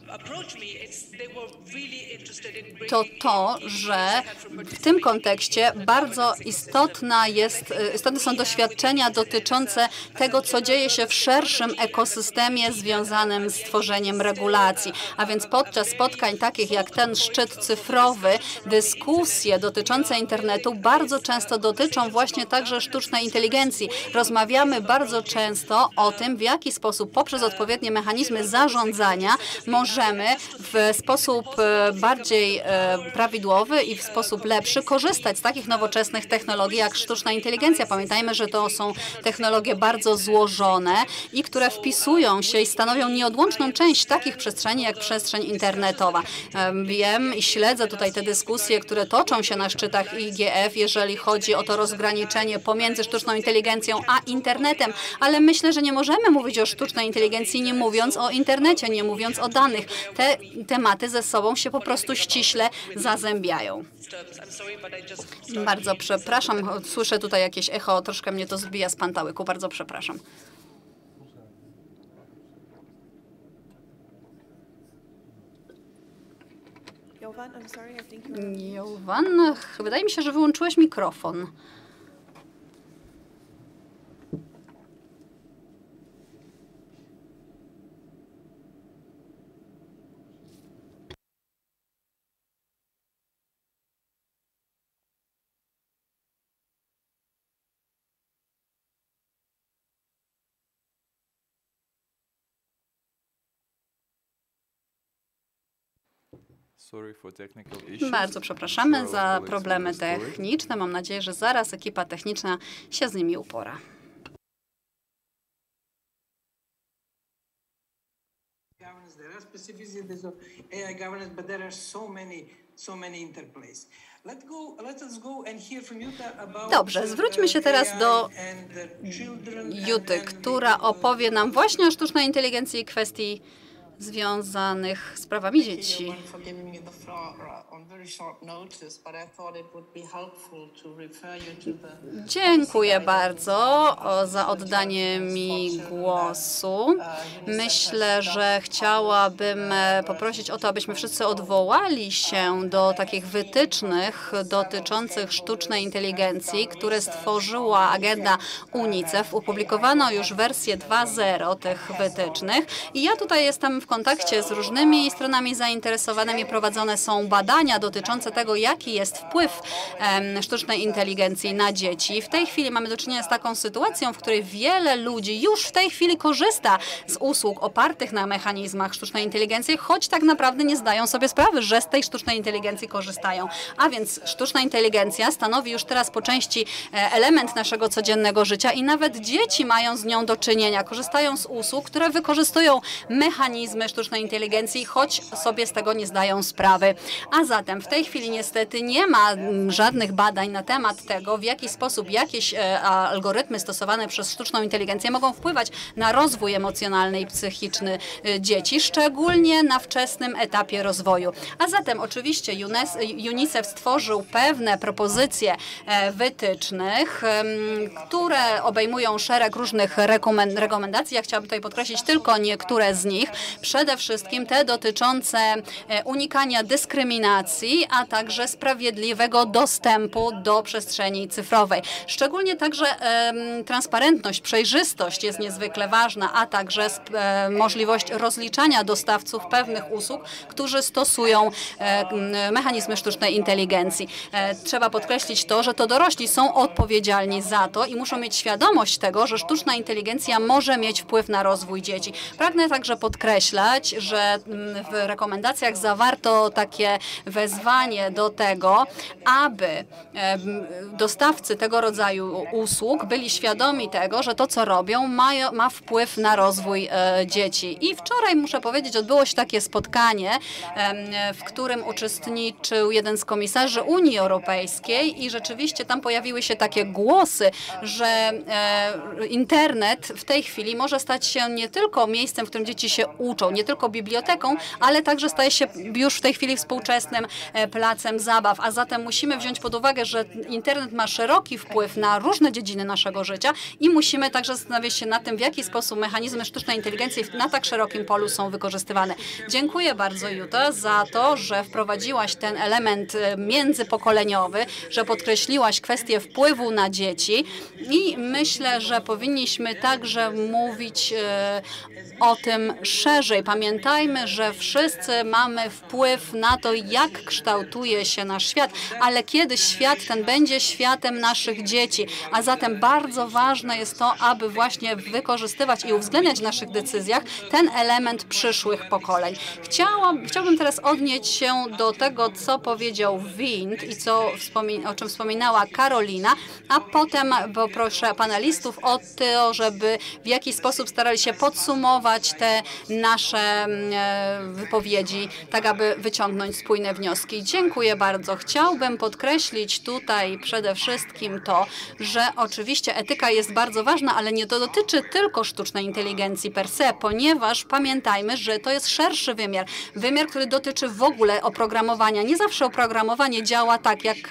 to to, że w tym kontekście bardzo istotna jest, istotne są doświadczenia dotyczące tego, co dzieje się w szerszym ekosystemie związanym z tworzeniem regulacji. A więc podczas spotkań takich jak ten szczyt cyfrowy, dyskusje dotyczące internetu bardzo często dotyczą właśnie także sztucznej inteligencji. Rozmawiamy bardzo często o tym, w jaki sposób poprzez odpowiednie mechanizmy zarządzania możemy w sposób bardziej prawidłowy i w sposób lepszy korzystać z takich nowoczesnych technologii jak sztuczna inteligencja. Pamiętajmy, że to są technologie bardzo złożone i które wpisują się i stanowią nieodłączną część takich przestrzeni jak przestrzeń internetowa. Wiem i śledzę tutaj te dyskusje, które toczą się na szczytach I G F, jeżeli chodzi o to rozgraniczenie pomiędzy sztuczną inteligencją a internetem, ale myślę, że nie możemy mówić o sztucznej inteligencji nie mówiąc o internecie, nie mówiąc o danych. Te tematy ze sobą się po prostu ściśle zazębiają. Bardzo przepraszam, słyszę tutaj jakieś echo, troszkę mnie to zbija z pantałyku, bardzo przepraszam. Jovan, wydaje mi się, że wyłączyłeś mikrofon. Bardzo przepraszamy za problemy techniczne. Mam nadzieję, że zaraz ekipa techniczna się z nimi upora. Dobrze, zwróćmy się teraz do Juty, która opowie nam właśnie o sztucznej inteligencji i kwestii związanych z prawami dzieci. Dziękuję bardzo za oddanie mi głosu. Myślę, że chciałabym poprosić o to, abyśmy wszyscy odwołali się do takich wytycznych dotyczących sztucznej inteligencji, które stworzyła agenda UNICEF. Opublikowano już wersję dwa zero tych wytycznych i ja tutaj jestem w kontakcie z różnymi stronami zainteresowanymi. Prowadzone są badania dotyczące tego, jaki jest wpływ em, sztucznej inteligencji na dzieci. W tej chwili mamy do czynienia z taką sytuacją, w której wiele ludzi już w tej chwili korzysta z usług opartych na mechanizmach sztucznej inteligencji, choć tak naprawdę nie zdają sobie sprawy, że z tej sztucznej inteligencji korzystają. A więc sztuczna inteligencja stanowi już teraz po części element naszego codziennego życia i nawet dzieci mają z nią do czynienia. Korzystają z usług, które wykorzystują mechanizmy sztucznej inteligencji, choć sobie z tego nie zdają sprawy. A zatem w tej chwili niestety nie ma żadnych badań na temat tego, w jaki sposób jakieś e, algorytmy stosowane przez sztuczną inteligencję mogą wpływać na rozwój emocjonalny i psychiczny e, dzieci, szczególnie na wczesnym etapie rozwoju. A zatem oczywiście UNICEF stworzył pewne propozycje e, wytycznych, e, które obejmują szereg różnych rekomendacji. Ja chciałabym tutaj podkreślić tylko niektóre z nich. Przede wszystkim te dotyczące unikania dyskryminacji, a także sprawiedliwego dostępu do przestrzeni cyfrowej. Szczególnie także e, transparentność, przejrzystość jest niezwykle ważna, a także e, możliwość rozliczania dostawców pewnych usług, którzy stosują e, mechanizmy sztucznej inteligencji. E, trzeba podkreślić to, że to dorośli są odpowiedzialni za to i muszą mieć świadomość tego, że sztuczna inteligencja może mieć wpływ na rozwój dzieci. Pragnę także podkreślać, że w rekomendacjach zawarto takie wezwanie do tego, aby dostawcy tego rodzaju usług byli świadomi tego, że to, co robią, ma, ma wpływ na rozwój e, dzieci. I wczoraj, muszę powiedzieć, odbyło się takie spotkanie, e, w którym uczestniczył jeden z komisarzy Unii Europejskiej i rzeczywiście tam pojawiły się takie głosy, że e, internet w tej chwili może stać się nie tylko miejscem, w którym dzieci się uczą, nie tylko biblioteką, ale także staje się już w tej chwili współczesnym placem zabaw. A zatem musimy wziąć pod uwagę, że internet ma szeroki wpływ na różne dziedziny naszego życia i musimy także zastanawiać się nad tym, w jaki sposób mechanizmy sztucznej inteligencji na tak szerokim polu są wykorzystywane. Dziękuję bardzo, Jutta, za to, że wprowadziłaś ten element międzypokoleniowy, że podkreśliłaś kwestię wpływu na dzieci i myślę, że powinniśmy także mówić o tym szerzej. Pamiętajmy, że wszyscy mamy wpływ na to, jak kształtuje się nasz świat, ale kiedy świat ten będzie światem naszych dzieci, a zatem bardzo ważne jest to, aby właśnie wykorzystywać i uwzględniać w naszych decyzjach ten element przyszłych pokoleń. Chciałam, chciałabym teraz odnieść się do tego, co powiedział Wind i co o czym wspominała Karolina, a potem poproszę panelistów o to, żeby w jakiś sposób starali się podsumować te nasze wypowiedzi, tak aby wyciągnąć spójne wnioski. Dziękuję bardzo. Chciałbym podkreślić tutaj przede wszystkim to, że oczywiście etyka jest bardzo ważna, ale nie to dotyczy tylko sztucznej inteligencji per se, ponieważ pamiętajmy, że to jest szerszy wymiar. Wymiar, który dotyczy w ogóle oprogramowania. Nie zawsze oprogramowanie działa tak, jak,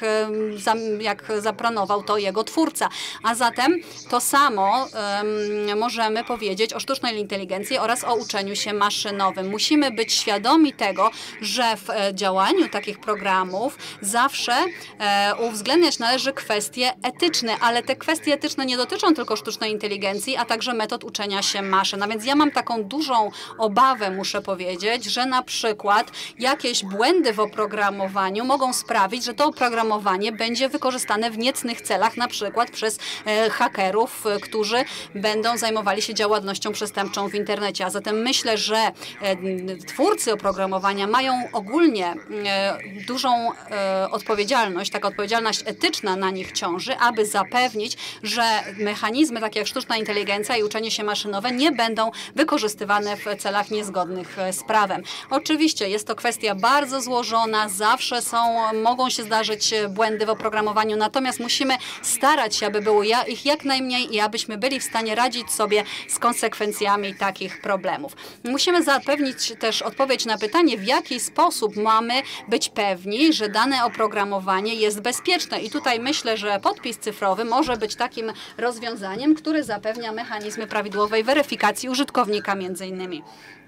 jak zaplanował to jego twórca. A zatem to samo um, możemy powiedzieć o sztucznej inteligencji oraz o uczeniu się maszynowym. Musimy być świadomi tego, że w działaniu takich programów zawsze e, uwzględniać należy kwestie etyczne, ale te kwestie etyczne nie dotyczą tylko sztucznej inteligencji, a także metod uczenia się maszyn. A więc ja mam taką dużą obawę, muszę powiedzieć, że na przykład jakieś błędy w oprogramowaniu mogą sprawić, że to oprogramowanie będzie wykorzystane w niecnych celach, na przykład przez e, hakerów, e, którzy będą zajmowali się działalnością przestępczą w internecie. A zatem myślę, że e, twórcy oprogramowania mają ogólnie e, dużą e, odpowiedzialność, taka odpowiedzialność etyczna na nich ciąży, aby zapewnić, że mechanizmy takie jak sztuczna inteligencja i uczenie się maszynowe nie będą wykorzystywane w celach niezgodnych z prawem. Oczywiście jest to kwestia bardzo złożona, zawsze są, mogą się zdarzyć błędy w oprogramowaniu, natomiast musimy starać się, aby było ich jak najmniej i abyśmy byli w stanie radzić sobie z konsekwencjami takich problemów. Musimy zapewnić też odpowiedź na pytanie, w jaki sposób mamy być pewni, że dane oprogramowanie jest bezpieczne. I tutaj myślę, że podpis cyfrowy może być takim rozwiązaniem, które zapewnia mechanizmy prawidłowej weryfikacji użytkownika między innymi.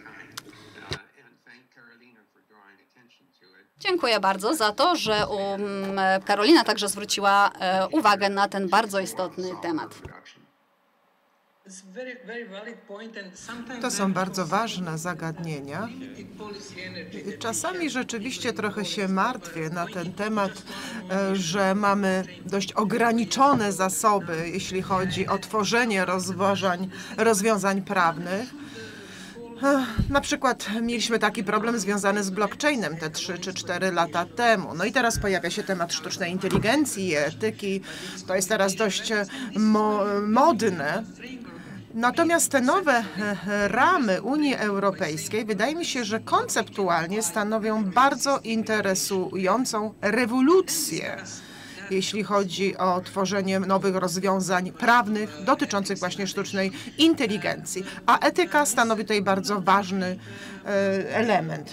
Dziękuję bardzo za to, że um, Karolina także zwróciła e, uwagę na ten bardzo istotny temat. To są bardzo ważne zagadnienia. Czasami rzeczywiście trochę się martwię na ten temat, że mamy dość ograniczone zasoby, jeśli chodzi o tworzenie rozwiązań, rozwiązań prawnych. Na przykład mieliśmy taki problem związany z blockchainem te trzy czy cztery lata temu. No i teraz pojawia się temat sztucznej inteligencji i etyki. To jest teraz dość mo modne. Natomiast te nowe ramy Unii Europejskiej wydaje mi się, że konceptualnie stanowią bardzo interesującą rewolucję, jeśli chodzi o tworzenie nowych rozwiązań prawnych dotyczących właśnie sztucznej inteligencji. A etyka stanowi tutaj bardzo ważny element.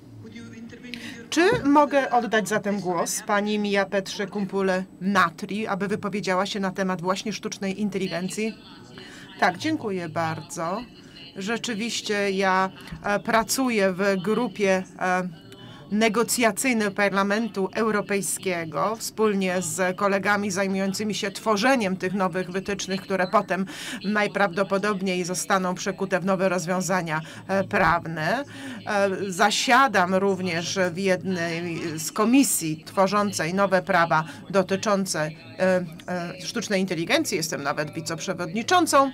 Czy mogę oddać zatem głos pani Mia Petrze Kumpule-Natri, aby wypowiedziała się na temat właśnie sztucznej inteligencji? Tak, dziękuję bardzo. Rzeczywiście ja pracuję w grupie negocjacyjnej Parlamentu Europejskiego wspólnie z kolegami zajmującymi się tworzeniem tych nowych wytycznych, które potem najprawdopodobniej zostaną przekute w nowe rozwiązania prawne. Zasiadam również w jednej z komisji tworzącej nowe prawa dotyczące sztucznej inteligencji. Jestem nawet wiceprzewodniczącą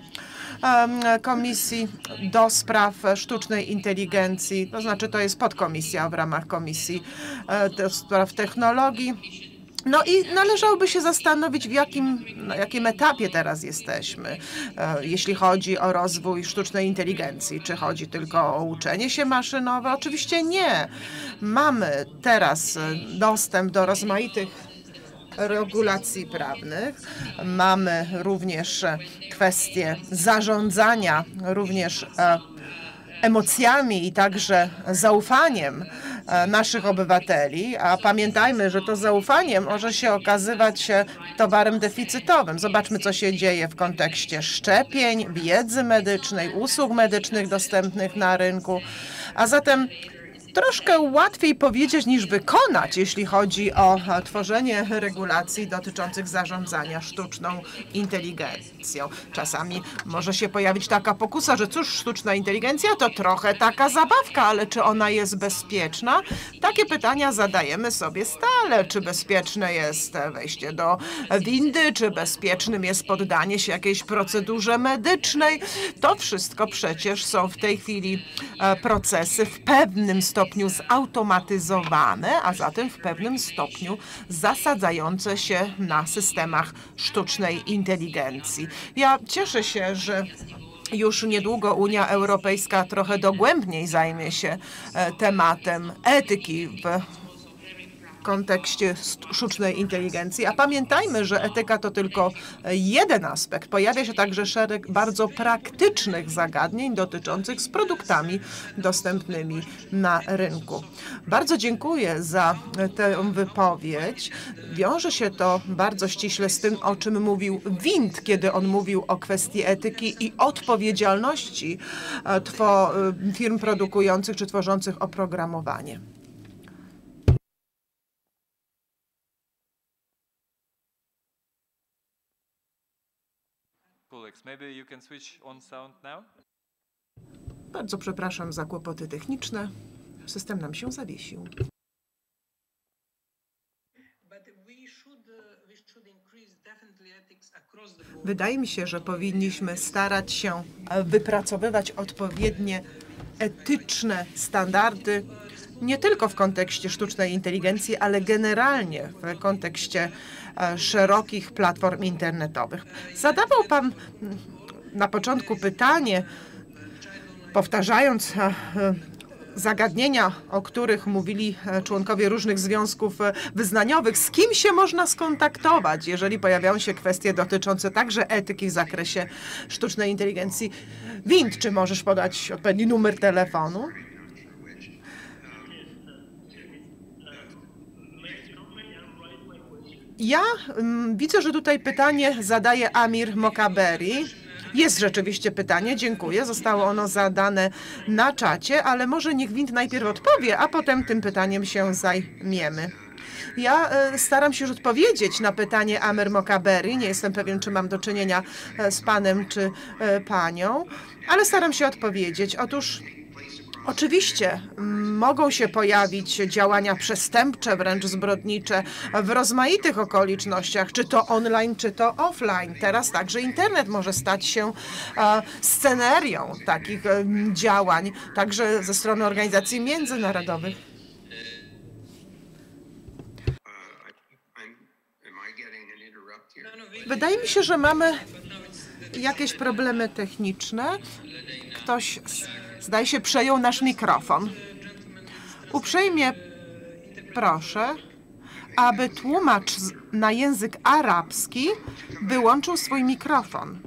Komisji do Spraw Sztucznej Inteligencji, to znaczy to jest podkomisja w ramach Komisji do Spraw Technologii. No i należałoby się zastanowić, w jakim, na jakim etapie teraz jesteśmy, jeśli chodzi o rozwój sztucznej inteligencji. Czy chodzi tylko o uczenie się maszynowe? Oczywiście nie. Mamy teraz dostęp do rozmaitych regulacji prawnych. Mamy również kwestie zarządzania również emocjami i także zaufaniem naszych obywateli, a pamiętajmy, że to zaufanie może się okazywać towarem deficytowym. Zobaczmy, co się dzieje w kontekście szczepień, wiedzy medycznej, usług medycznych dostępnych na rynku, a zatem troszkę łatwiej powiedzieć niż wykonać, jeśli chodzi o tworzenie regulacji dotyczących zarządzania sztuczną inteligencją. Czasami może się pojawić taka pokusa, że cóż, sztuczna inteligencja to trochę taka zabawka, ale czy ona jest bezpieczna? Takie pytania zadajemy sobie stale. Czy bezpieczne jest wejście do windy, czy bezpiecznym jest poddanie się jakiejś procedurze medycznej? To wszystko przecież są w tej chwili procesy w pewnym stopniu zautomatyzowane, a zatem w pewnym stopniu zasadzające się na systemach sztucznej inteligencji. Ja cieszę się, że już niedługo Unia Europejska trochę dogłębniej zajmie się tematem etyki w kontekście sztucznej inteligencji, a pamiętajmy, że etyka to tylko jeden aspekt. Pojawia się także szereg bardzo praktycznych zagadnień dotyczących z produktami dostępnymi na rynku. Bardzo dziękuję za tę wypowiedź. Wiąże się to bardzo ściśle z tym, o czym mówił Wind, kiedy on mówił o kwestii etyki i odpowiedzialności firm produkujących czy tworzących oprogramowanie. Maybe you can switch on sound now? Bardzo przepraszam za kłopoty techniczne. System nam się zawiesił. Wydaje mi się, że powinniśmy starać się wypracowywać odpowiednie etyczne standardy, nie tylko w kontekście sztucznej inteligencji, ale generalnie w kontekście szerokich platform internetowych. Zadawał Pan na początku pytanie, powtarzając zagadnienia, o których mówili członkowie różnych związków wyznaniowych, z kim się można skontaktować, jeżeli pojawiają się kwestie dotyczące także etyki w zakresie sztucznej inteligencji. Wind, czy możesz podać odpowiedni numer telefonu? Ja um, widzę, że tutaj pytanie zadaje Amir Mokaberi. Jest rzeczywiście pytanie, dziękuję. Zostało ono zadane na czacie, ale może niech Wind najpierw odpowie, a potem tym pytaniem się zajmiemy. Ja e, staram się już odpowiedzieć na pytanie Amer Mokaberi. Nie jestem pewien, czy mam do czynienia e, z panem czy e, panią, ale staram się odpowiedzieć. Otóż oczywiście mogą się pojawić działania przestępcze, wręcz zbrodnicze w rozmaitych okolicznościach, czy to online, czy to offline. Teraz także internet może stać się e, scenerią takich e, działań, także ze strony organizacji międzynarodowych. Wydaje mi się, że mamy jakieś problemy techniczne. Ktoś, zdaje się, przejął nasz mikrofon. Uprzejmie proszę, aby tłumacz na język arabski wyłączył swój mikrofon.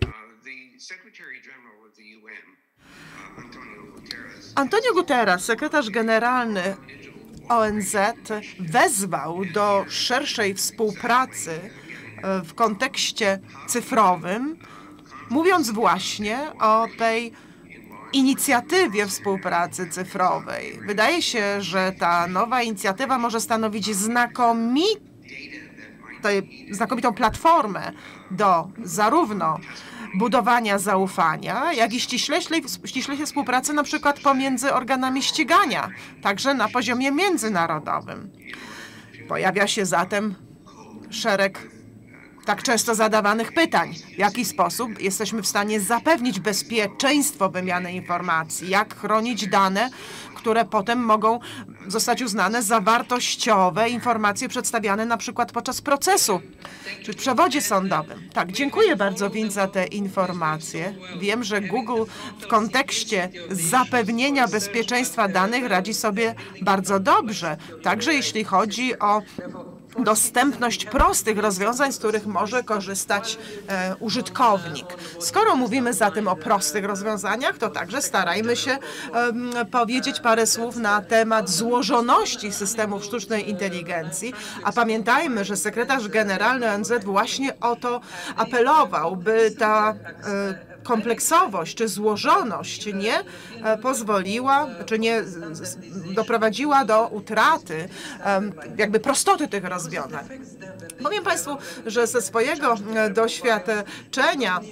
Antonio Guterres, sekretarz generalny O N Z, wezwał do szerszej współpracy w kontekście cyfrowym, mówiąc właśnie o tej inicjatywie współpracy cyfrowej. Wydaje się, że ta nowa inicjatywa może stanowić znakomity, znakomitą platformę do zarówno budowania zaufania, jak i ściślejszej, ściślejszej współpracy na przykład pomiędzy organami ścigania, także na poziomie międzynarodowym. Pojawia się zatem szereg tak często zadawanych pytań. W jaki sposób jesteśmy w stanie zapewnić bezpieczeństwo wymiany informacji? Jak chronić dane, które potem mogą zostać uznane za wartościowe informacje przedstawiane na przykład podczas procesu czy w przewodzie sądowym? Tak, dziękuję bardzo, Wind, za te informacje. Wiem, że Google w kontekście zapewnienia bezpieczeństwa danych radzi sobie bardzo dobrze, także jeśli chodzi o dostępność prostych rozwiązań, z których może korzystać e, użytkownik. Skoro mówimy zatem o prostych rozwiązaniach, to także starajmy się e, powiedzieć parę słów na temat złożoności systemów sztucznej inteligencji, a pamiętajmy, że sekretarz generalny O N Z właśnie o to apelował, by ta e, kompleksowość czy złożoność nie pozwoliła, czy nie doprowadziła do utraty jakby prostoty tych rozwiązań. Powiem Państwu, że ze swojego doświadczenia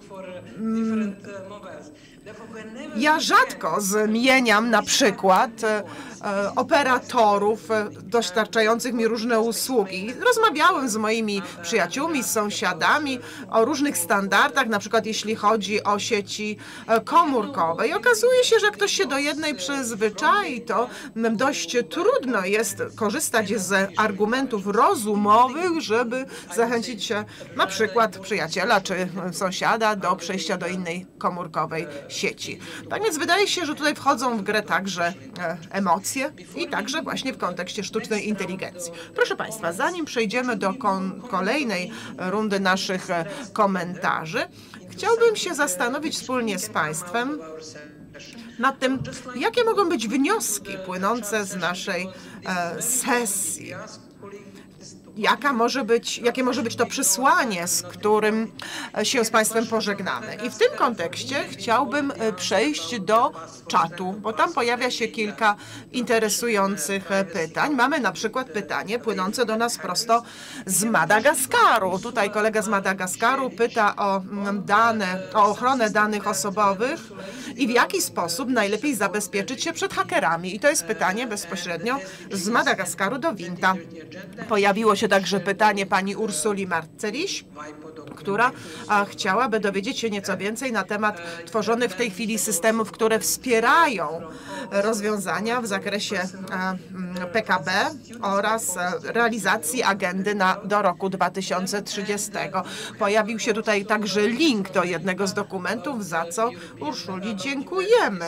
ja rzadko zmieniam na przykład operatorów dostarczających mi różne usługi. Rozmawiałem z moimi przyjaciółmi, z sąsiadami o różnych standardach, na przykład jeśli chodzi o sieci komórkowe. I okazuje się, że jak ktoś się do jednej przyzwyczai, to dość trudno jest korzystać z argumentów rozumowych, żeby zachęcić się na przykład przyjaciela czy sąsiada do przejścia do innej komórkowej sieci. Tak więc wydaje się, że tutaj wchodzą w grę także emocje i także właśnie w kontekście sztucznej inteligencji. Proszę Państwa, zanim przejdziemy do kolejnej rundy naszych komentarzy, chciałbym się zastanowić wspólnie z Państwem nad tym, jakie mogą być wnioski płynące z naszej e, sesji. Jaka może być, jakie może być to przesłanie, z którym się z Państwem pożegnamy. I w tym kontekście chciałbym przejść do czatu, bo tam pojawia się kilka interesujących pytań. Mamy na przykład pytanie płynące do nas prosto z Madagaskaru. Tutaj kolega z Madagaskaru pyta o dane, o ochronę danych osobowych i w jaki sposób najlepiej zabezpieczyć się przed hakerami. I to jest pytanie bezpośrednio z Madagaskaru do Winta. Pojawiło się także pytanie pani Ursuli Marceliś, która a, chciałaby dowiedzieć się nieco więcej na temat tworzonych w tej chwili systemów, które wspierają rozwiązania w zakresie a, P K B oraz a, realizacji agendy na, do roku dwa tysiące trzydziestego. Pojawił się tutaj także link do jednego z dokumentów, za co Urszuli dziękujemy.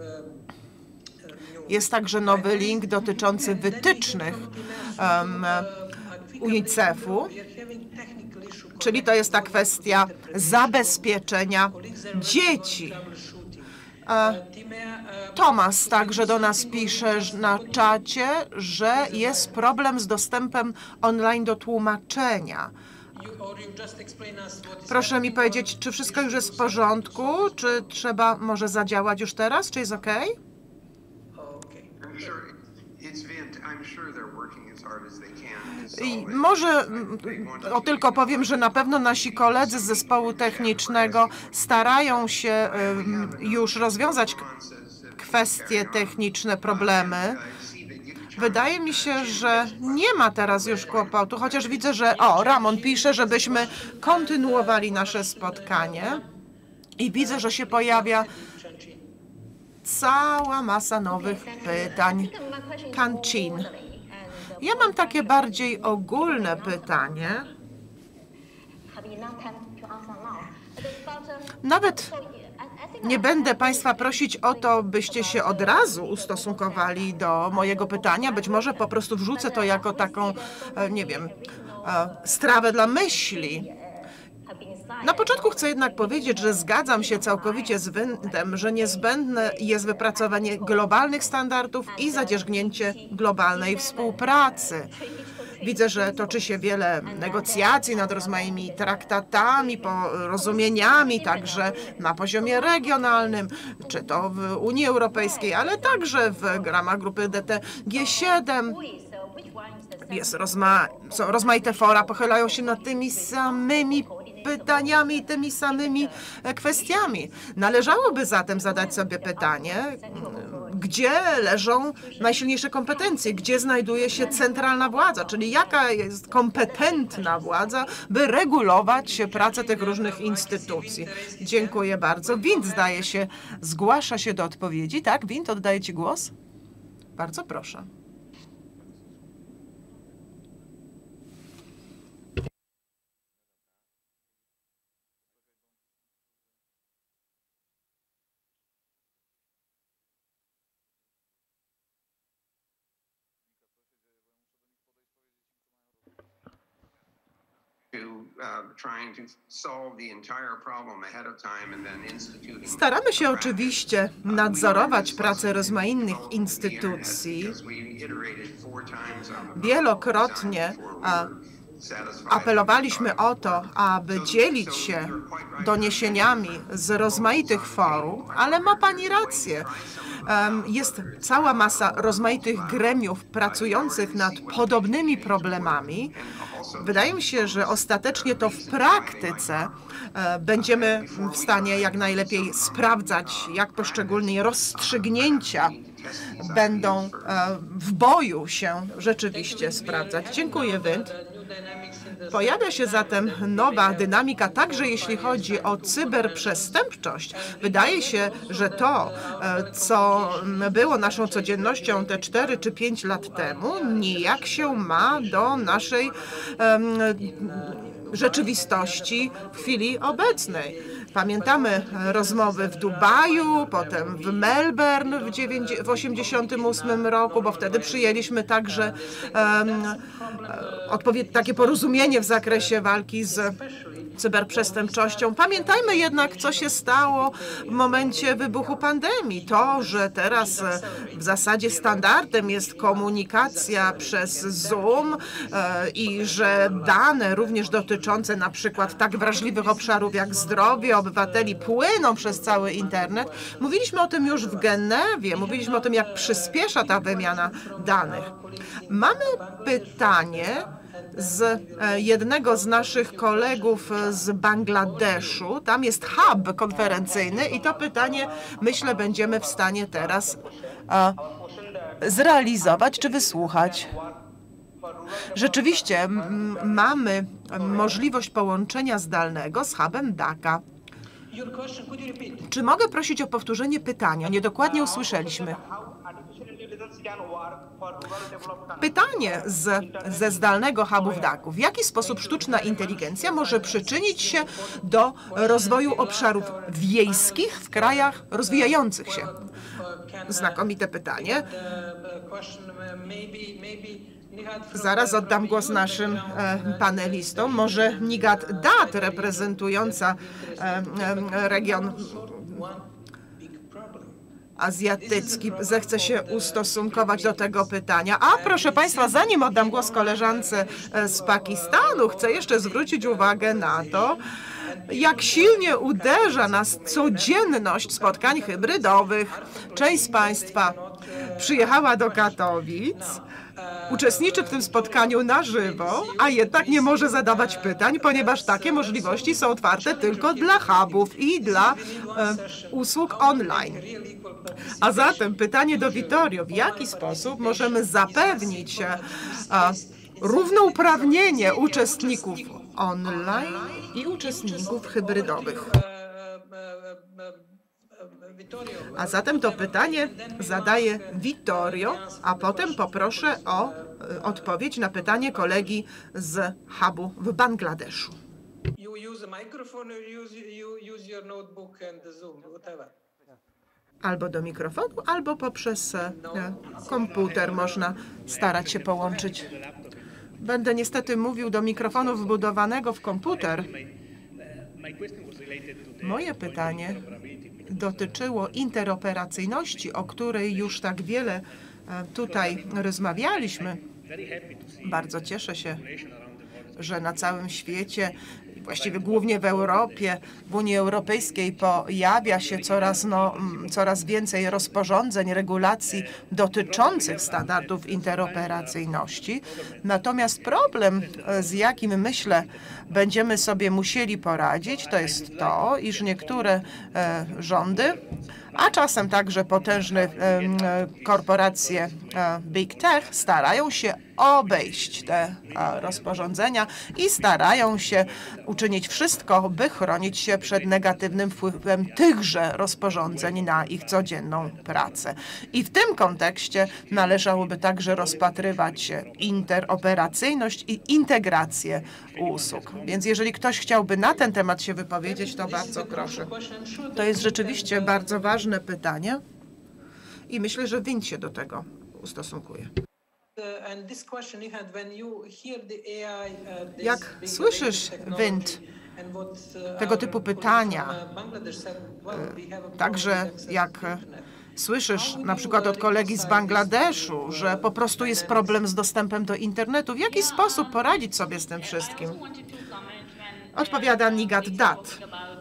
Jest także nowy link dotyczący wytycznych um, UNICEF-u, czyli to jest ta kwestia zabezpieczenia dzieci. Tomasz także do nas pisze na czacie, że jest problem z dostępem online do tłumaczenia. Proszę mi powiedzieć, czy wszystko już jest w porządku, czy trzeba może zadziałać już teraz, czy jest OK? I może o tylko powiem, że na pewno nasi koledzy z zespołu technicznego starają się już rozwiązać kwestie techniczne, problemy. Wydaje mi się, że nie ma teraz już kłopotu, chociaż widzę, że o, Ramon pisze, żebyśmy kontynuowali nasze spotkanie i widzę, że się pojawia cała masa nowych pytań. Kancin. Ja mam takie bardziej ogólne pytanie. Nawet nie będę Państwa prosić o to, byście się od razu ustosunkowali do mojego pytania. Być może po prostu wrzucę to jako taką, nie wiem, strawę dla myśli. Na początku chcę jednak powiedzieć, że zgadzam się całkowicie z Windem, że niezbędne jest wypracowanie globalnych standardów i zadzierzgnięcie globalnej współpracy. Widzę, że toczy się wiele negocjacji nad rozmaitymi traktatami, porozumieniami, także na poziomie regionalnym, czy to w Unii Europejskiej, ale także w ramach grupy D T G siedem. Jest rozma są rozmaite fora, pochylają się nad tymi samymi pytaniami i tymi samymi kwestiami. Należałoby zatem zadać sobie pytanie, gdzie leżą najsilniejsze kompetencje, gdzie znajduje się centralna władza, czyli jaka jest kompetentna władza, by regulować pracę tych różnych instytucji. Dziękuję bardzo. Wind, zdaje się, zgłasza się do odpowiedzi. Tak, Wind, oddaję Ci głos. Bardzo proszę. Staramy się oczywiście nadzorować pracę rozmaitych instytucji. Wielokrotnie apelowaliśmy o to, aby dzielić się doniesieniami z rozmaitych forów, ale ma Pani rację. Jest cała masa rozmaitych gremiów pracujących nad podobnymi problemami. Wydaje mi się, że ostatecznie to w praktyce będziemy w stanie jak najlepiej sprawdzać, jak poszczególne rozstrzygnięcia będą w boju się rzeczywiście sprawdzać. Dziękuję, Wind. Pojawia się zatem nowa dynamika, także jeśli chodzi o cyberprzestępczość. Wydaje się, że to, co było naszą codziennością te cztery czy pięć lat temu, nijak się ma do naszej um, rzeczywistości w chwili obecnej. Pamiętamy rozmowy w Dubaju, potem w Melbourne w tysiąc dziewięćset osiemdziesiątym ósmym roku, bo wtedy przyjęliśmy także um, odpowiednie takie porozumienie w zakresie walki z cyberprzestępczością. Pamiętajmy jednak, co się stało w momencie wybuchu pandemii. To, że teraz w zasadzie standardem jest komunikacja przez Zoom i że dane również dotyczące na przykład tak wrażliwych obszarów jak zdrowie obywateli płyną przez cały internet. Mówiliśmy o tym już w Genewie, mówiliśmy o tym, jak przyspiesza ta wymiana danych. Mamy pytanie z jednego z naszych kolegów z Bangladeszu. Tam jest hub konferencyjny i to pytanie, myślę, będziemy w stanie teraz a, zrealizować czy wysłuchać. Rzeczywiście mamy możliwość połączenia zdalnego z hubem Dhaka. Czy mogę prosić o powtórzenie pytania? Niedokładnie usłyszeliśmy. Pytanie z, ze zdalnego hubu w Dhaku. W jaki sposób sztuczna inteligencja może przyczynić się do rozwoju obszarów wiejskich w krajach rozwijających się? Znakomite pytanie. Zaraz oddam głos naszym e, panelistom. Może Nihat Dutt, reprezentująca e, e, region azjatycki zechce się ustosunkować do tego pytania. A proszę Państwa, zanim oddam głos koleżance z Pakistanu, chcę jeszcze zwrócić uwagę na to, jak silnie uderza nas codzienność spotkań hybrydowych. Część z Państwa przyjechała do Katowic, uczestniczy w tym spotkaniu na żywo, a jednak nie może zadawać pytań, ponieważ takie możliwości są otwarte tylko dla hubów i dla e, usług online. A zatem pytanie do Vittorio, w jaki sposób możemy zapewnić e, równouprawnienie uczestników online i uczestników hybrydowych? A zatem to pytanie zadaje Vittorio, a potem poproszę o odpowiedź na pytanie kolegi z hubu w Bangladeszu. Albo do mikrofonu, albo poprzez komputer można starać się połączyć. Będę niestety mówił do mikrofonu wbudowanego w komputer. Moje pytanie dotyczyło interoperacyjności, o której już tak wiele tutaj rozmawialiśmy. Bardzo cieszę się, że na całym świecie, właściwie głównie w Europie, w Unii Europejskiej pojawia się coraz, no, coraz więcej rozporządzeń, regulacji dotyczących standardów interoperacyjności. Natomiast problem, z jakim myślę będziemy sobie musieli poradzić, to jest to, iż niektóre e, rządy, a czasem także potężne e, korporacje e, Big Tech starają się obejść te a, rozporządzenia i starają się uczynić wszystko, by chronić się przed negatywnym wpływem tychże rozporządzeń na ich codzienną pracę. I w tym kontekście należałoby także rozpatrywać interoperacyjność i integrację usług. Więc jeżeli ktoś chciałby na ten temat się wypowiedzieć, to bardzo proszę. To jest rzeczywiście bardzo ważne pytanie i myślę, że Vint się do tego ustosunkuje. Jak słyszysz, Vint, tego typu pytania, także jak słyszysz na przykład od kolegi z Bangladeszu, że po prostu jest problem z dostępem do internetu, w jaki sposób poradzić sobie z tym wszystkim? Odpowiada Nigat Dat.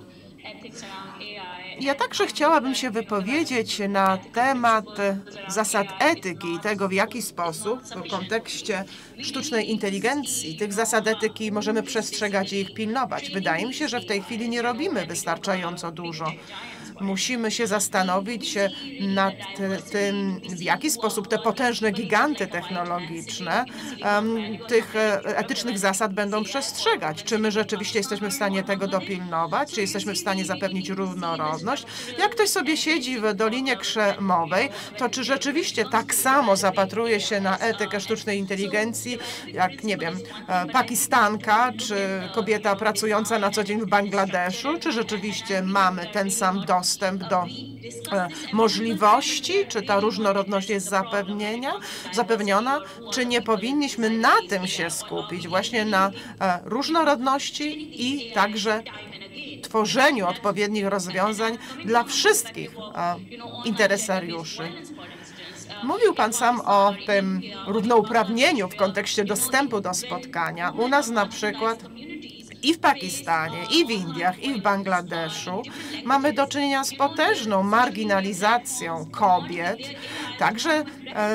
Ja także chciałabym się wypowiedzieć na temat zasad etyki i tego, w jaki sposób w kontekście sztucznej inteligencji tych zasad etyki możemy przestrzegać i ich pilnować. Wydaje mi się, że w tej chwili nie robimy wystarczająco dużo. Musimy się zastanowić nad tym, w jaki sposób te potężne giganty technologiczne um, tych etycznych zasad będą przestrzegać. Czy my rzeczywiście jesteśmy w stanie tego dopilnować? Czy jesteśmy w stanie zapewnić różnorodność? Jak ktoś sobie siedzi w Dolinie Krzemowej, to czy rzeczywiście tak samo zapatruje się na etykę sztucznej inteligencji, jak, nie wiem, Pakistanka, czy kobieta pracująca na co dzień w Bangladeszu? Czy rzeczywiście mamy ten sam dostęp dostęp do e, możliwości, czy ta różnorodność jest zapewnienia, zapewniona, czy nie powinniśmy na tym się skupić, właśnie na e, różnorodności i także tworzeniu odpowiednich rozwiązań dla wszystkich e, interesariuszy. Mówił Pan sam o tym równouprawnieniu w kontekście dostępu do spotkania. U nas na przykład i w Pakistanie, i w Indiach, i w Bangladeszu mamy do czynienia z potężną marginalizacją kobiet. Także e,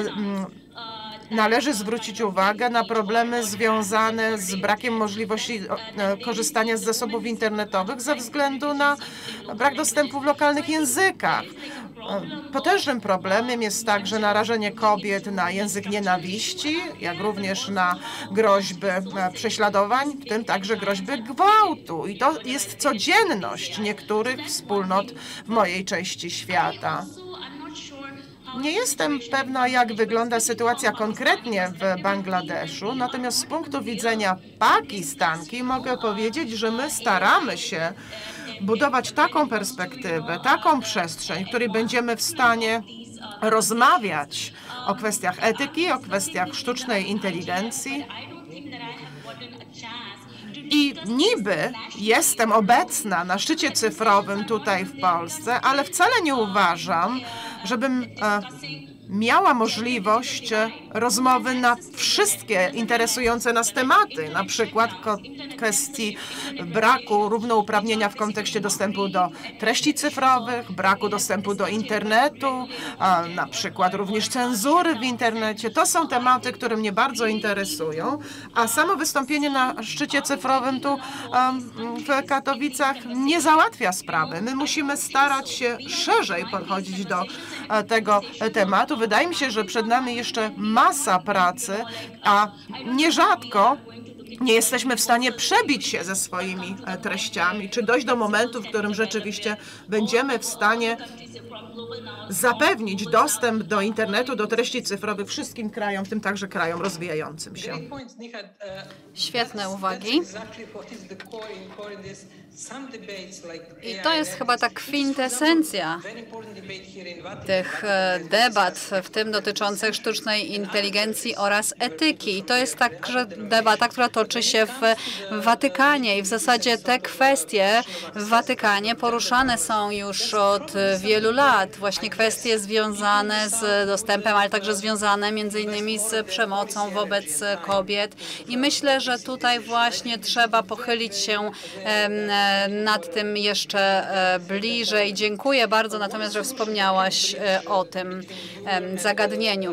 należy zwrócić uwagę na problemy związane z brakiem możliwości e, korzystania z zasobów internetowych ze względu na brak dostępu w lokalnych językach. Potężnym problemem jest także narażenie kobiet na język nienawiści, jak również na groźby prześladowań, w tym także groźby gwałtu. I to jest codzienność niektórych wspólnot w mojej części świata. Nie jestem pewna, jak wygląda sytuacja konkretnie w Bangladeszu, natomiast z punktu widzenia Pakistanki mogę powiedzieć, że my staramy się budować taką perspektywę, taką przestrzeń, w której będziemy w stanie rozmawiać o kwestiach etyki, o kwestiach sztucznej inteligencji. I niby jestem obecna na szczycie cyfrowym tutaj w Polsce, ale wcale nie uważam, żebym e, miała możliwość rozmowy na wszystkie interesujące nas tematy, na przykład kwestii braku równouprawnienia w kontekście dostępu do treści cyfrowych, braku dostępu do internetu, na przykład również cenzury w internecie. To są tematy, które mnie bardzo interesują, a samo wystąpienie na szczycie cyfrowym tu w Katowicach nie załatwia sprawy. My musimy starać się szerzej podchodzić do tego tematu. Wydaje mi się, że przed nami jeszcze masa pracy, a nierzadko nie jesteśmy w stanie przebić się ze swoimi treściami, czy dojść do momentu, w którym rzeczywiście będziemy w stanie zapewnić dostęp do internetu, do treści cyfrowych wszystkim krajom, w tym także krajom rozwijającym się. Świetne uwagi. I to jest chyba ta kwintesencja tych debat, w tym dotyczących sztucznej inteligencji oraz etyki. I to jest także debata, która toczy się w Watykanie i w zasadzie te kwestie w Watykanie poruszane są już od wielu lat. Właśnie kwestie związane z dostępem, ale także związane między innymi z przemocą wobec kobiet. I myślę, że tutaj właśnie trzeba pochylić się nad tym jeszcze bliżej. Dziękuję bardzo natomiast, że wspomniałaś o tym zagadnieniu.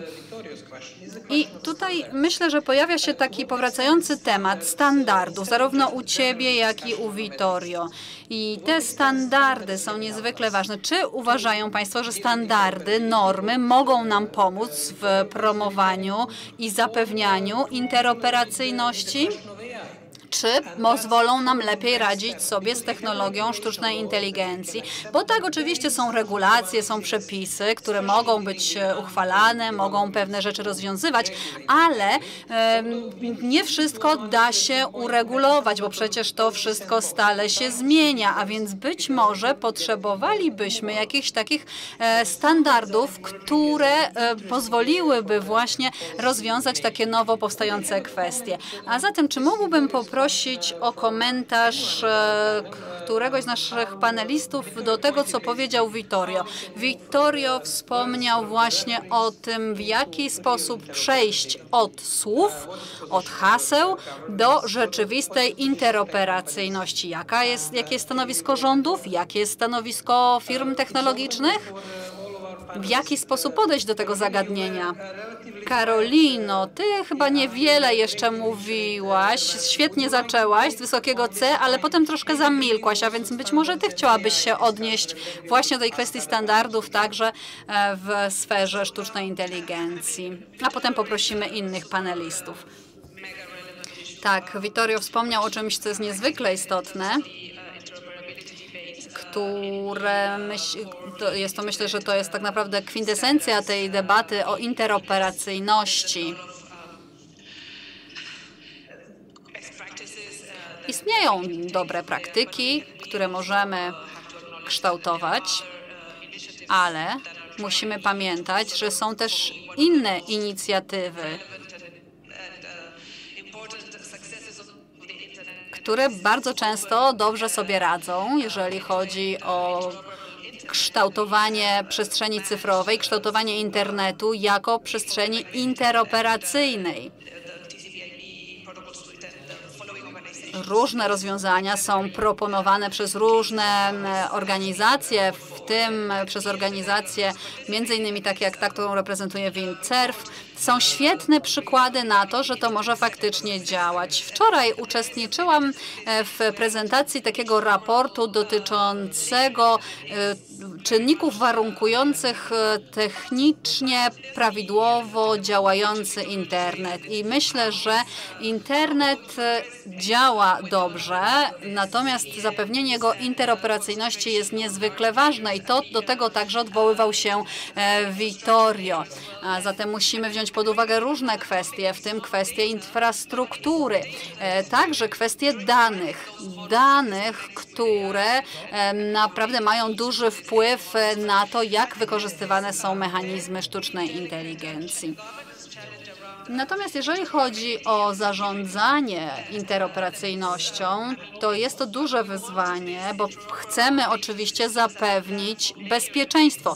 I tutaj myślę, że pojawia się taki powracający temat standardów, zarówno u Ciebie, jak i u Vittorio. I te standardy są niezwykle ważne. Czy uważają Państwo, że standardy, normy mogą nam pomóc w promowaniu i zapewnianiu interoperacyjności? Czy pozwolą nam lepiej radzić sobie z technologią sztucznej inteligencji? Bo tak, oczywiście są regulacje, są przepisy, które mogą być uchwalane, mogą pewne rzeczy rozwiązywać, ale um, nie wszystko da się uregulować, bo przecież to wszystko stale się zmienia, a więc być może potrzebowalibyśmy jakichś takich e, standardów, które e, pozwoliłyby właśnie rozwiązać takie nowo powstające kwestie. A zatem, czy mógłbym poprosić o komentarz któregoś z naszych panelistów do tego, co powiedział Vittorio. Vittorio wspomniał właśnie o tym, w jaki sposób przejść od słów, od haseł do rzeczywistej interoperacyjności. Jaka jest, jakie jest stanowisko rządów? Jakie jest stanowisko firm technologicznych? W jaki sposób podejść do tego zagadnienia? Karolino, ty chyba niewiele jeszcze mówiłaś. Świetnie zaczęłaś z wysokiego C, ale potem troszkę zamilkłaś, a więc być może ty chciałabyś się odnieść właśnie do tej kwestii standardów także w sferze sztucznej inteligencji. A potem poprosimy innych panelistów. Tak, Vittorio wspomniał o czymś, co jest niezwykle istotne. Które myśl, to jest to, myślę, że to jest tak naprawdę kwintesencja tej debaty o interoperacyjności. Istnieją dobre praktyki, które możemy kształtować, ale musimy pamiętać, że są też inne inicjatywy, które bardzo często dobrze sobie radzą, jeżeli chodzi o kształtowanie przestrzeni cyfrowej, kształtowanie internetu jako przestrzeni interoperacyjnej. Różne rozwiązania są proponowane przez różne organizacje, w tym przez organizacje między innymi takie jak ta, którą reprezentuje Windsurf. Są świetne przykłady na to, że to może faktycznie działać. Wczoraj uczestniczyłam w prezentacji takiego raportu dotyczącego czynników warunkujących technicznie prawidłowo działający internet. I myślę, że internet działa dobrze, natomiast zapewnienie jego interoperacyjności jest niezwykle ważne i to do tego także odwoływał się Vittorio. A zatem musimy wziąć pod uwagę różne kwestie, w tym kwestie infrastruktury, także kwestie danych, danych, które naprawdę mają duży wpływ na to, jak wykorzystywane są mechanizmy sztucznej inteligencji. Natomiast jeżeli chodzi o zarządzanie interoperacyjnością, to jest to duże wyzwanie, bo chcemy oczywiście zapewnić bezpieczeństwo.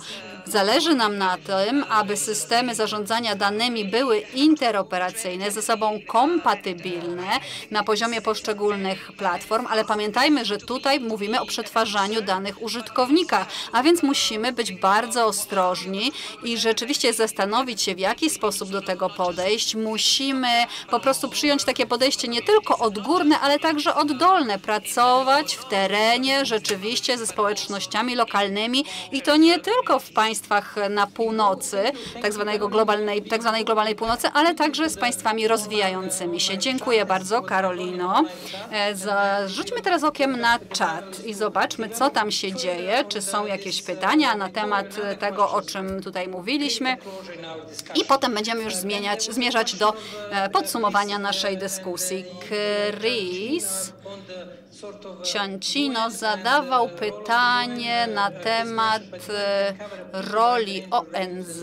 Zależy nam na tym, aby systemy zarządzania danymi były interoperacyjne, ze sobą kompatybilne na poziomie poszczególnych platform, ale pamiętajmy, że tutaj mówimy o przetwarzaniu danych użytkownika, a więc musimy być bardzo ostrożni i rzeczywiście zastanowić się, w jaki sposób do tego podejść. Musimy po prostu przyjąć takie podejście nie tylko odgórne, ale także oddolne, pracować w terenie rzeczywiście ze społecznościami lokalnymi i to nie tylko w państwach na północy, tak zwanego globalnej, tak zwanej globalnej północy, ale także z państwami rozwijającymi się. Dziękuję bardzo, Karolino. Rzućmy teraz okiem na czat i zobaczmy, co tam się dzieje, czy są jakieś pytania na temat tego, o czym tutaj mówiliśmy i potem będziemy już zmieniać, zmierzać do podsumowania naszej dyskusji. Chris Ciancino zadawał pytanie na temat roli O N Z.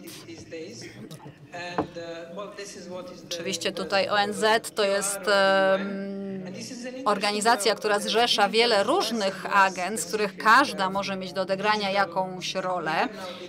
Oczywiście tutaj O N Z to jest um, organizacja, która zrzesza wiele różnych agencji, z których każda może mieć do odegrania jakąś rolę.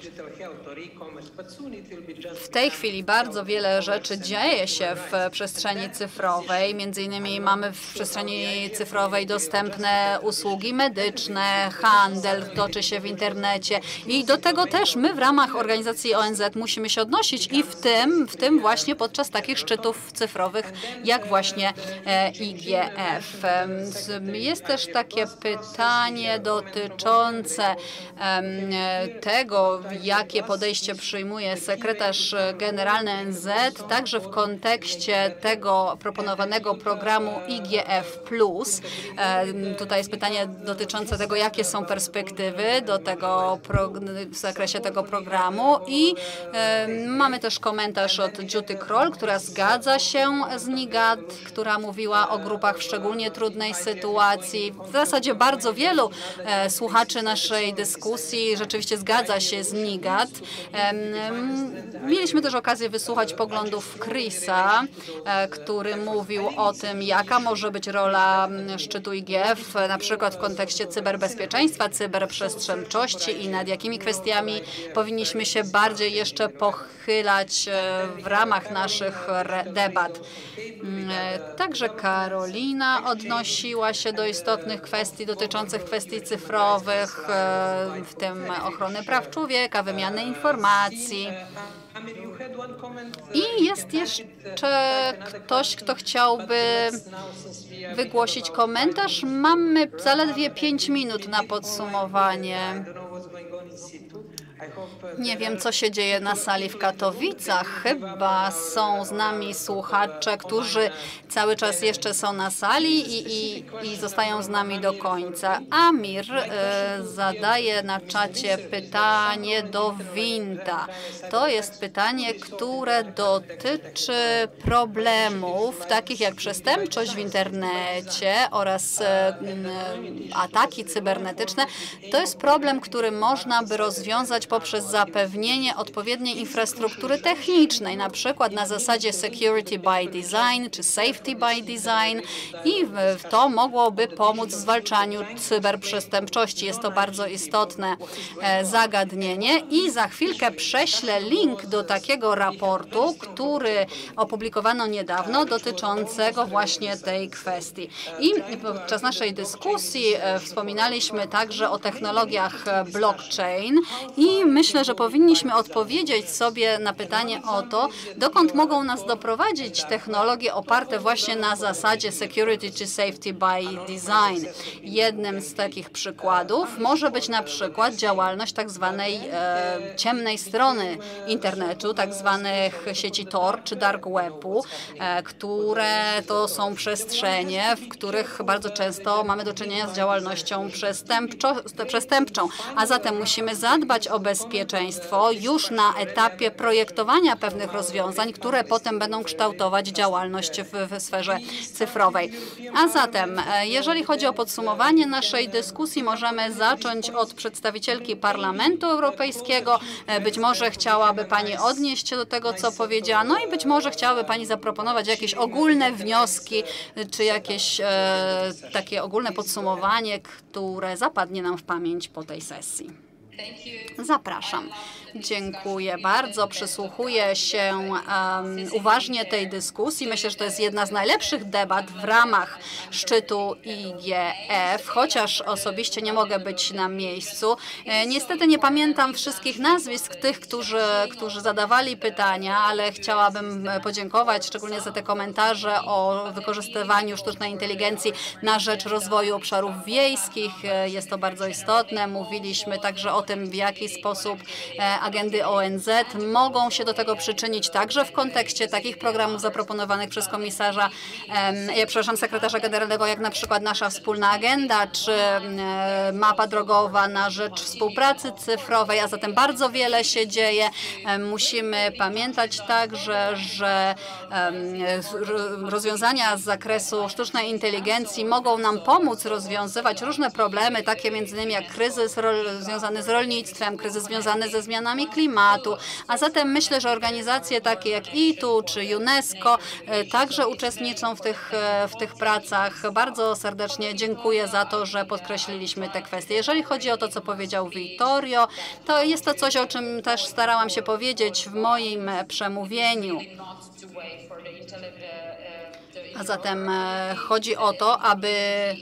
W tej chwili bardzo wiele rzeczy dzieje się w przestrzeni cyfrowej. Między innymi mamy w przestrzeni cyfrowej dostępne usługi medyczne, handel toczy się w internecie i do tego też my w ramach organizacji O N Z musimy się odnosić i w tym, w tym właśnie podczas takich szczytów cyfrowych jak właśnie I G F. Jest też takie pytanie dotyczące tego, jakie podejście przyjmuje sekretarz generalny O N Z, także w kontekście tego proponowanego programu I G F plus. Tutaj jest pytanie dotyczące tego, jakie są perspektywy do tego w zakresie tego programu i mamy też komentarz od Judy Kroll, która zgadza się z N I G A D, która mówiła o grupach w szczególnie trudnej sytuacji. W zasadzie bardzo wielu e, słuchaczy naszej dyskusji rzeczywiście zgadza się z N I G A D. E, mieliśmy też okazję wysłuchać poglądów Chrisa, e, który mówił o tym, jaka może być rola szczytu I G F, na przykład w kontekście cyberbezpieczeństwa, cyberprzestępczości i nad jakimi kwestiami powinniśmy się bardziej jeszcze pochylać w ramach naszych debat. Także Karolina odnosiła się do istotnych kwestii dotyczących kwestii cyfrowych, w tym ochrony praw człowieka, wymiany informacji. I jest jeszcze ktoś, kto chciałby wygłosić komentarz. Mamy zaledwie pięć minut na podsumowanie. Nie wiem, co się dzieje na sali w Katowicach. Chyba są z nami słuchacze, którzy cały czas jeszcze są na sali i, i, i zostają z nami do końca. Amir y, zadaje na czacie pytanie do Winta. To jest pytanie, które dotyczy problemów takich jak przestępczość w internecie oraz y, y, ataki cybernetyczne. To jest problem, który można by rozwiązać poprzez zapewnienie odpowiedniej infrastruktury technicznej, na przykład na zasadzie security by design czy safety by design i to mogłoby pomóc w zwalczaniu cyberprzestępczości. Jest to bardzo istotne zagadnienie i za chwilkę prześlę link do takiego raportu, który opublikowano niedawno dotyczącego właśnie tej kwestii. I podczas naszej dyskusji wspominaliśmy także o technologiach blockchain i myślę, że powinniśmy odpowiedzieć sobie na pytanie o to, dokąd mogą nas doprowadzić technologie oparte właśnie na zasadzie security czy safety by design. Jednym z takich przykładów może być na przykład działalność tak zwanej e, ciemnej strony internetu, tak zwanych sieci Tor czy dark webu, e, które to są przestrzenie, w których bardzo często mamy do czynienia z działalnością przestępczą, a zatem musimy zadbać o bezpieczeństwo już na etapie projektowania pewnych rozwiązań, które potem będą kształtować działalność w, w sferze cyfrowej. A zatem, jeżeli chodzi o podsumowanie naszej dyskusji, możemy zacząć od przedstawicielki Parlamentu Europejskiego. Być może chciałaby Pani odnieść się do tego, co powiedziała, no i być może chciałaby Pani zaproponować jakieś ogólne wnioski, czy jakieś e, takie ogólne podsumowanie, które zapadnie nam w pamięć po tej sesji. Zapraszam. Dziękuję bardzo. Przysłuchuję się um, uważnie tej dyskusji. Myślę, że to jest jedna z najlepszych debat w ramach szczytu I G F, chociaż osobiście nie mogę być na miejscu. E, niestety nie pamiętam wszystkich nazwisk tych, którzy, którzy zadawali pytania, ale chciałabym podziękować szczególnie za te komentarze o wykorzystywaniu sztucznej inteligencji na rzecz rozwoju obszarów wiejskich. E, jest to bardzo istotne. Mówiliśmy także o tym, w jaki sposób e, agendy O N Z mogą się do tego przyczynić także w kontekście takich programów zaproponowanych przez komisarza, e, przepraszam, sekretarza generalnego, jak na przykład nasza wspólna agenda, czy e, mapa drogowa na rzecz współpracy cyfrowej, a zatem bardzo wiele się dzieje. E, musimy pamiętać także, że e, rozwiązania z zakresu sztucznej inteligencji mogą nam pomóc rozwiązywać różne problemy, takie między innymi jak kryzys związany z rolnictwem, kryzys związany ze zmianami klimatu, a zatem myślę, że organizacje takie jak I T U czy UNESCO także uczestniczą w tych, w tych pracach. Bardzo serdecznie dziękuję za to, że podkreśliliśmy te kwestie. Jeżeli chodzi o to, co powiedział Vittorio, to jest to coś, o czym też starałam się powiedzieć w moim przemówieniu. A zatem chodzi o to, aby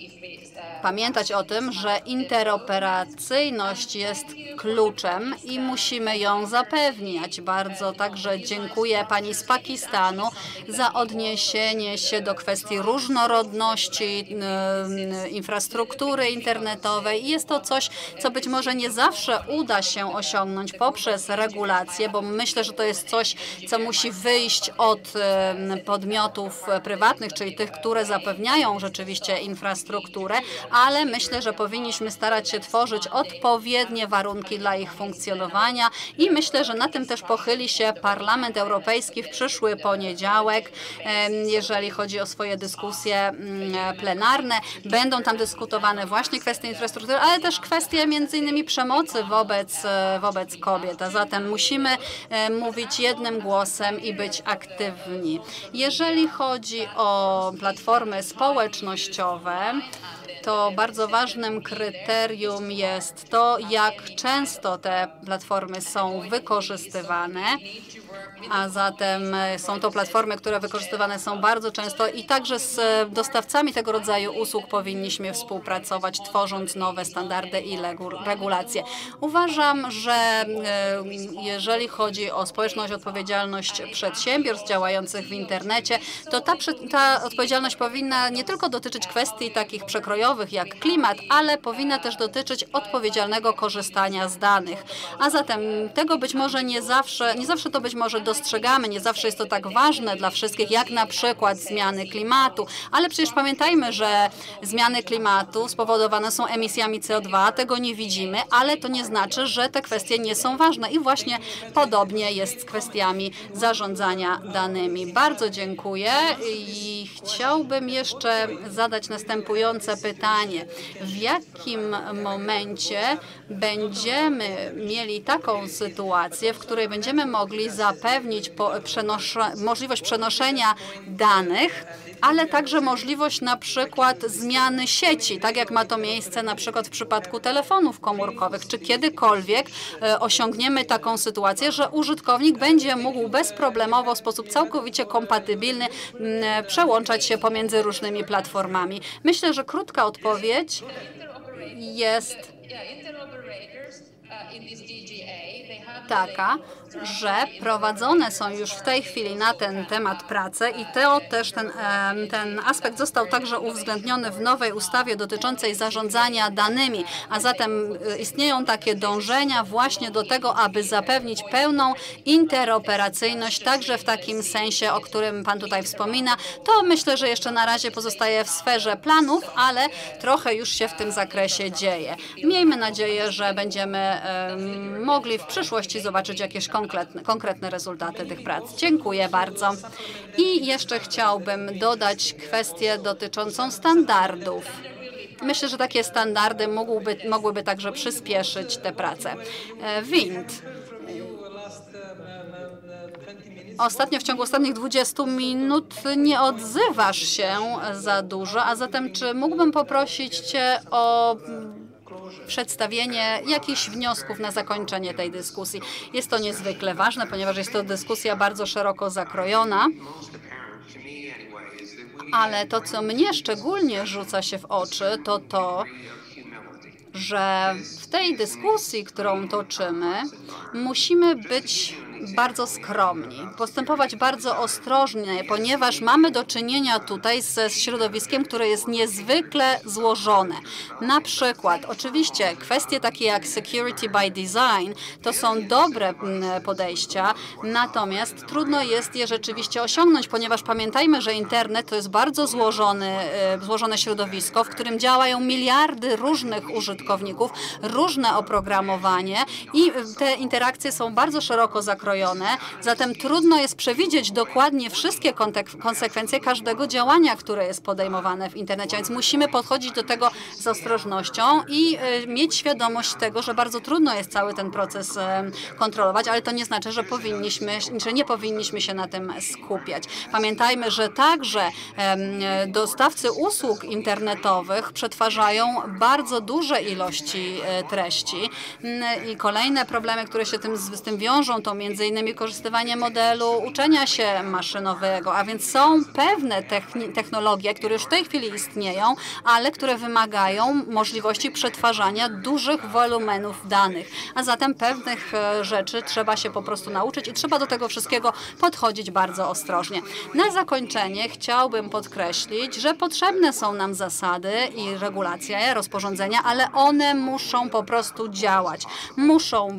pamiętać o tym, że interoperacyjność jest kluczem i musimy ją zapewniać. Bardzo także dziękuję pani z Pakistanu za odniesienie się do kwestii różnorodności infrastruktury internetowej. I jest to coś, co być może nie zawsze uda się osiągnąć poprzez regulacje, bo myślę, że to jest coś, co musi wyjść od podmiotów prywatnych, czyli tych, które zapewniają rzeczywiście infrastrukturę, ale myślę, że powinniśmy starać się tworzyć odpowiednie warunki dla ich funkcjonowania i myślę, że na tym też pochyli się Parlament Europejski w przyszły poniedziałek, jeżeli chodzi o swoje dyskusje plenarne. Będą tam dyskutowane właśnie kwestie infrastruktury, ale też kwestie między innymi przemocy wobec, wobec kobiet, a zatem musimy mówić jednym głosem i być aktywni. Jeżeli chodzi o platformy społecznościowe, to bardzo ważnym kryterium jest to, jak często te platformy są wykorzystywane, a zatem są to platformy, które wykorzystywane są bardzo często i także z dostawcami tego rodzaju usług powinniśmy współpracować, tworząc nowe standardy i regulacje. Uważam, że jeżeli chodzi o społeczność, odpowiedzialność przedsiębiorstw działających w internecie, to ta, ta odpowiedzialność powinna nie tylko dotyczyć kwestii takich przekrojowych jak klimat, ale powinna też dotyczyć odpowiedzialnego korzystania z danych. A zatem tego być może nie zawsze, nie zawsze to być może dostrzegamy, nie zawsze jest to tak ważne dla wszystkich, jak na przykład zmiany klimatu, ale przecież pamiętajmy, że zmiany klimatu spowodowane są emisjami C O dwa, tego nie widzimy, ale to nie znaczy, że te kwestie nie są ważne i właśnie podobnie jest z kwestiami zarządzania danymi. Bardzo dziękuję i chciałbym jeszcze zadać następujące pytanie. W jakim momencie będziemy mieli taką sytuację, w której będziemy mogli zapewnić możliwość przenoszenia danych, ale także możliwość na przykład zmiany sieci, tak jak ma to miejsce na przykład w przypadku telefonów komórkowych. Czy kiedykolwiek osiągniemy taką sytuację, że użytkownik będzie mógł bezproblemowo, w sposób całkowicie kompatybilny przełączać się pomiędzy różnymi platformami? Myślę, że krótka odpowiedź jest taka, że prowadzone są już w tej chwili na ten temat prace i to też ten, ten aspekt został także uwzględniony w nowej ustawie dotyczącej zarządzania danymi, a zatem istnieją takie dążenia właśnie do tego, aby zapewnić pełną interoperacyjność także w takim sensie, o którym Pan tutaj wspomina. To myślę, że jeszcze na razie pozostaje w sferze planów, ale trochę już się w tym zakresie dzieje. Miejmy nadzieję, że będziemy mogli w przyszłości zobaczyć jakieś konkretne, konkretne rezultaty tych prac. Dziękuję bardzo. I jeszcze chciałbym dodać kwestię dotyczącą standardów. Myślę, że takie standardy mogłyby, mogłyby także przyspieszyć te prace. Wind. Ostatnio, w ciągu ostatnich dwudziestu minut nie odzywasz się za dużo, a zatem czy mógłbym poprosić Cię o przedstawienie jakichś wniosków na zakończenie tej dyskusji. Jest to niezwykle ważne, ponieważ jest to dyskusja bardzo szeroko zakrojona. Ale to, co mnie szczególnie rzuca się w oczy, to to, że w tej dyskusji, którą toczymy, musimy być bardzo skromni, postępować bardzo ostrożnie, ponieważ mamy do czynienia tutaj ze środowiskiem, które jest niezwykle złożone. Na przykład, oczywiście, kwestie takie jak security by design to są dobre podejścia, natomiast trudno jest je rzeczywiście osiągnąć, ponieważ pamiętajmy, że internet to jest bardzo złożony, złożone środowisko, w którym działają miliardy różnych użytkowników, różne oprogramowanie i te interakcje są bardzo szeroko zakrojone. Zatem trudno jest przewidzieć dokładnie wszystkie konsekwencje każdego działania, które jest podejmowane w internecie, więc musimy podchodzić do tego z ostrożnością i mieć świadomość tego, że bardzo trudno jest cały ten proces kontrolować, ale to nie znaczy, że powinniśmy, że nie powinniśmy się na tym skupiać. Pamiętajmy, że także dostawcy usług internetowych przetwarzają bardzo duże ilości treści i kolejne problemy, które się tym, z tym wiążą, to między innymi korzystywanie modelu uczenia się maszynowego, a więc są pewne technologie, które już w tej chwili istnieją, ale które wymagają możliwości przetwarzania dużych wolumenów danych, a zatem pewnych rzeczy trzeba się po prostu nauczyć i trzeba do tego wszystkiego podchodzić bardzo ostrożnie. Na zakończenie chciałbym podkreślić, że potrzebne są nam zasady i regulacje, rozporządzenia, ale one muszą po prostu działać. Muszą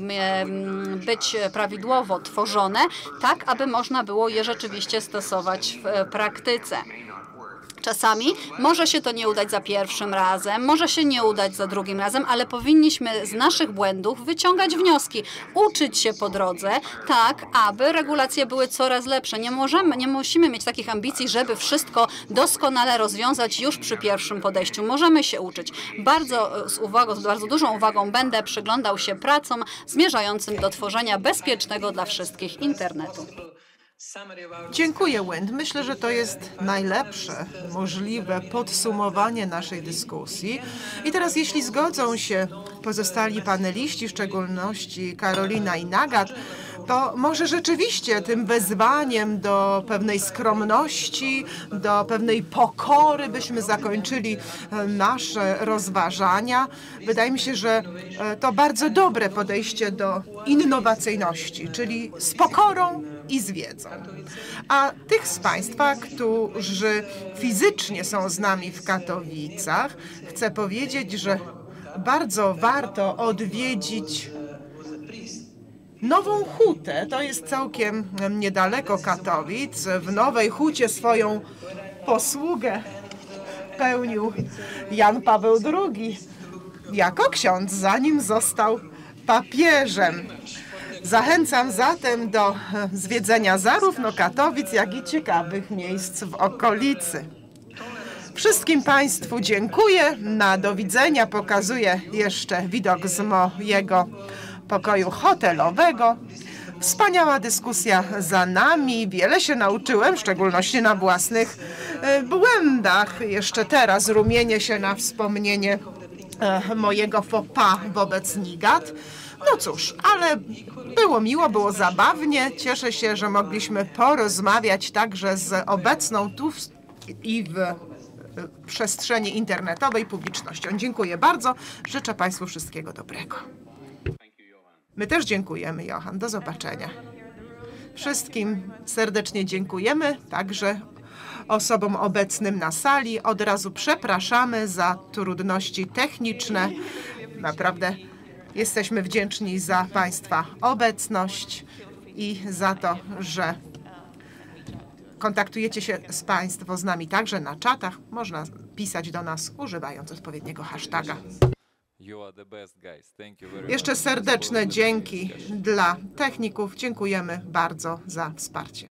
być prawidłowo tworzone, tak aby można było je rzeczywiście stosować w praktyce. Czasami może się to nie udać za pierwszym razem, może się nie udać za drugim razem, ale powinniśmy z naszych błędów wyciągać wnioski, uczyć się po drodze, tak aby regulacje były coraz lepsze. Nie możemy, nie musimy mieć takich ambicji, żeby wszystko doskonale rozwiązać już przy pierwszym podejściu. Możemy się uczyć. Bardzo z uwagą, z bardzo dużą uwagą będę przyglądał się pracom zmierzającym do tworzenia bezpiecznego dla wszystkich internetu. Dziękuję, Wendy. Myślę, że to jest najlepsze możliwe podsumowanie naszej dyskusji. I teraz, jeśli zgodzą się pozostali paneliści, w szczególności Karolina i Nagat, to może rzeczywiście tym wezwaniem do pewnej skromności, do pewnej pokory byśmy zakończyli nasze rozważania. Wydaje mi się, że to bardzo dobre podejście do innowacyjności, czyli z pokorą i z wiedzą. A tych z Państwa, którzy fizycznie są z nami w Katowicach, chcę powiedzieć, że bardzo warto odwiedzić Nową Hutę. To jest całkiem niedaleko Katowic. W Nowej Hucie swoją posługę pełnił Jan Paweł drugi jako ksiądz, zanim został papieżem. Zachęcam zatem do zwiedzenia zarówno Katowic, jak i ciekawych miejsc w okolicy. Wszystkim Państwu dziękuję. Na do widzenia pokazuję jeszcze widok z mojego pokoju hotelowego. Wspaniała dyskusja za nami. Wiele się nauczyłem, w szczególności na własnych błędach. Jeszcze teraz rumienię się na wspomnienie mojego faux pas wobec Nigat. No cóż, ale było miło, było zabawnie. Cieszę się, że mogliśmy porozmawiać także z obecną tu i w przestrzeni internetowej publicznością. Dziękuję bardzo. Życzę Państwu wszystkiego dobrego. My też dziękujemy, Johan. Do zobaczenia. Wszystkim serdecznie dziękujemy, także osobom obecnym na sali. Od razu przepraszamy za trudności techniczne. Naprawdę jesteśmy wdzięczni za Państwa obecność i za to, że kontaktujecie się z Państwo z nami także na czatach. Można pisać do nas używając odpowiedniego hashtaga. Jeszcze serdeczne dzięki dla techników. Dziękujemy bardzo za wsparcie.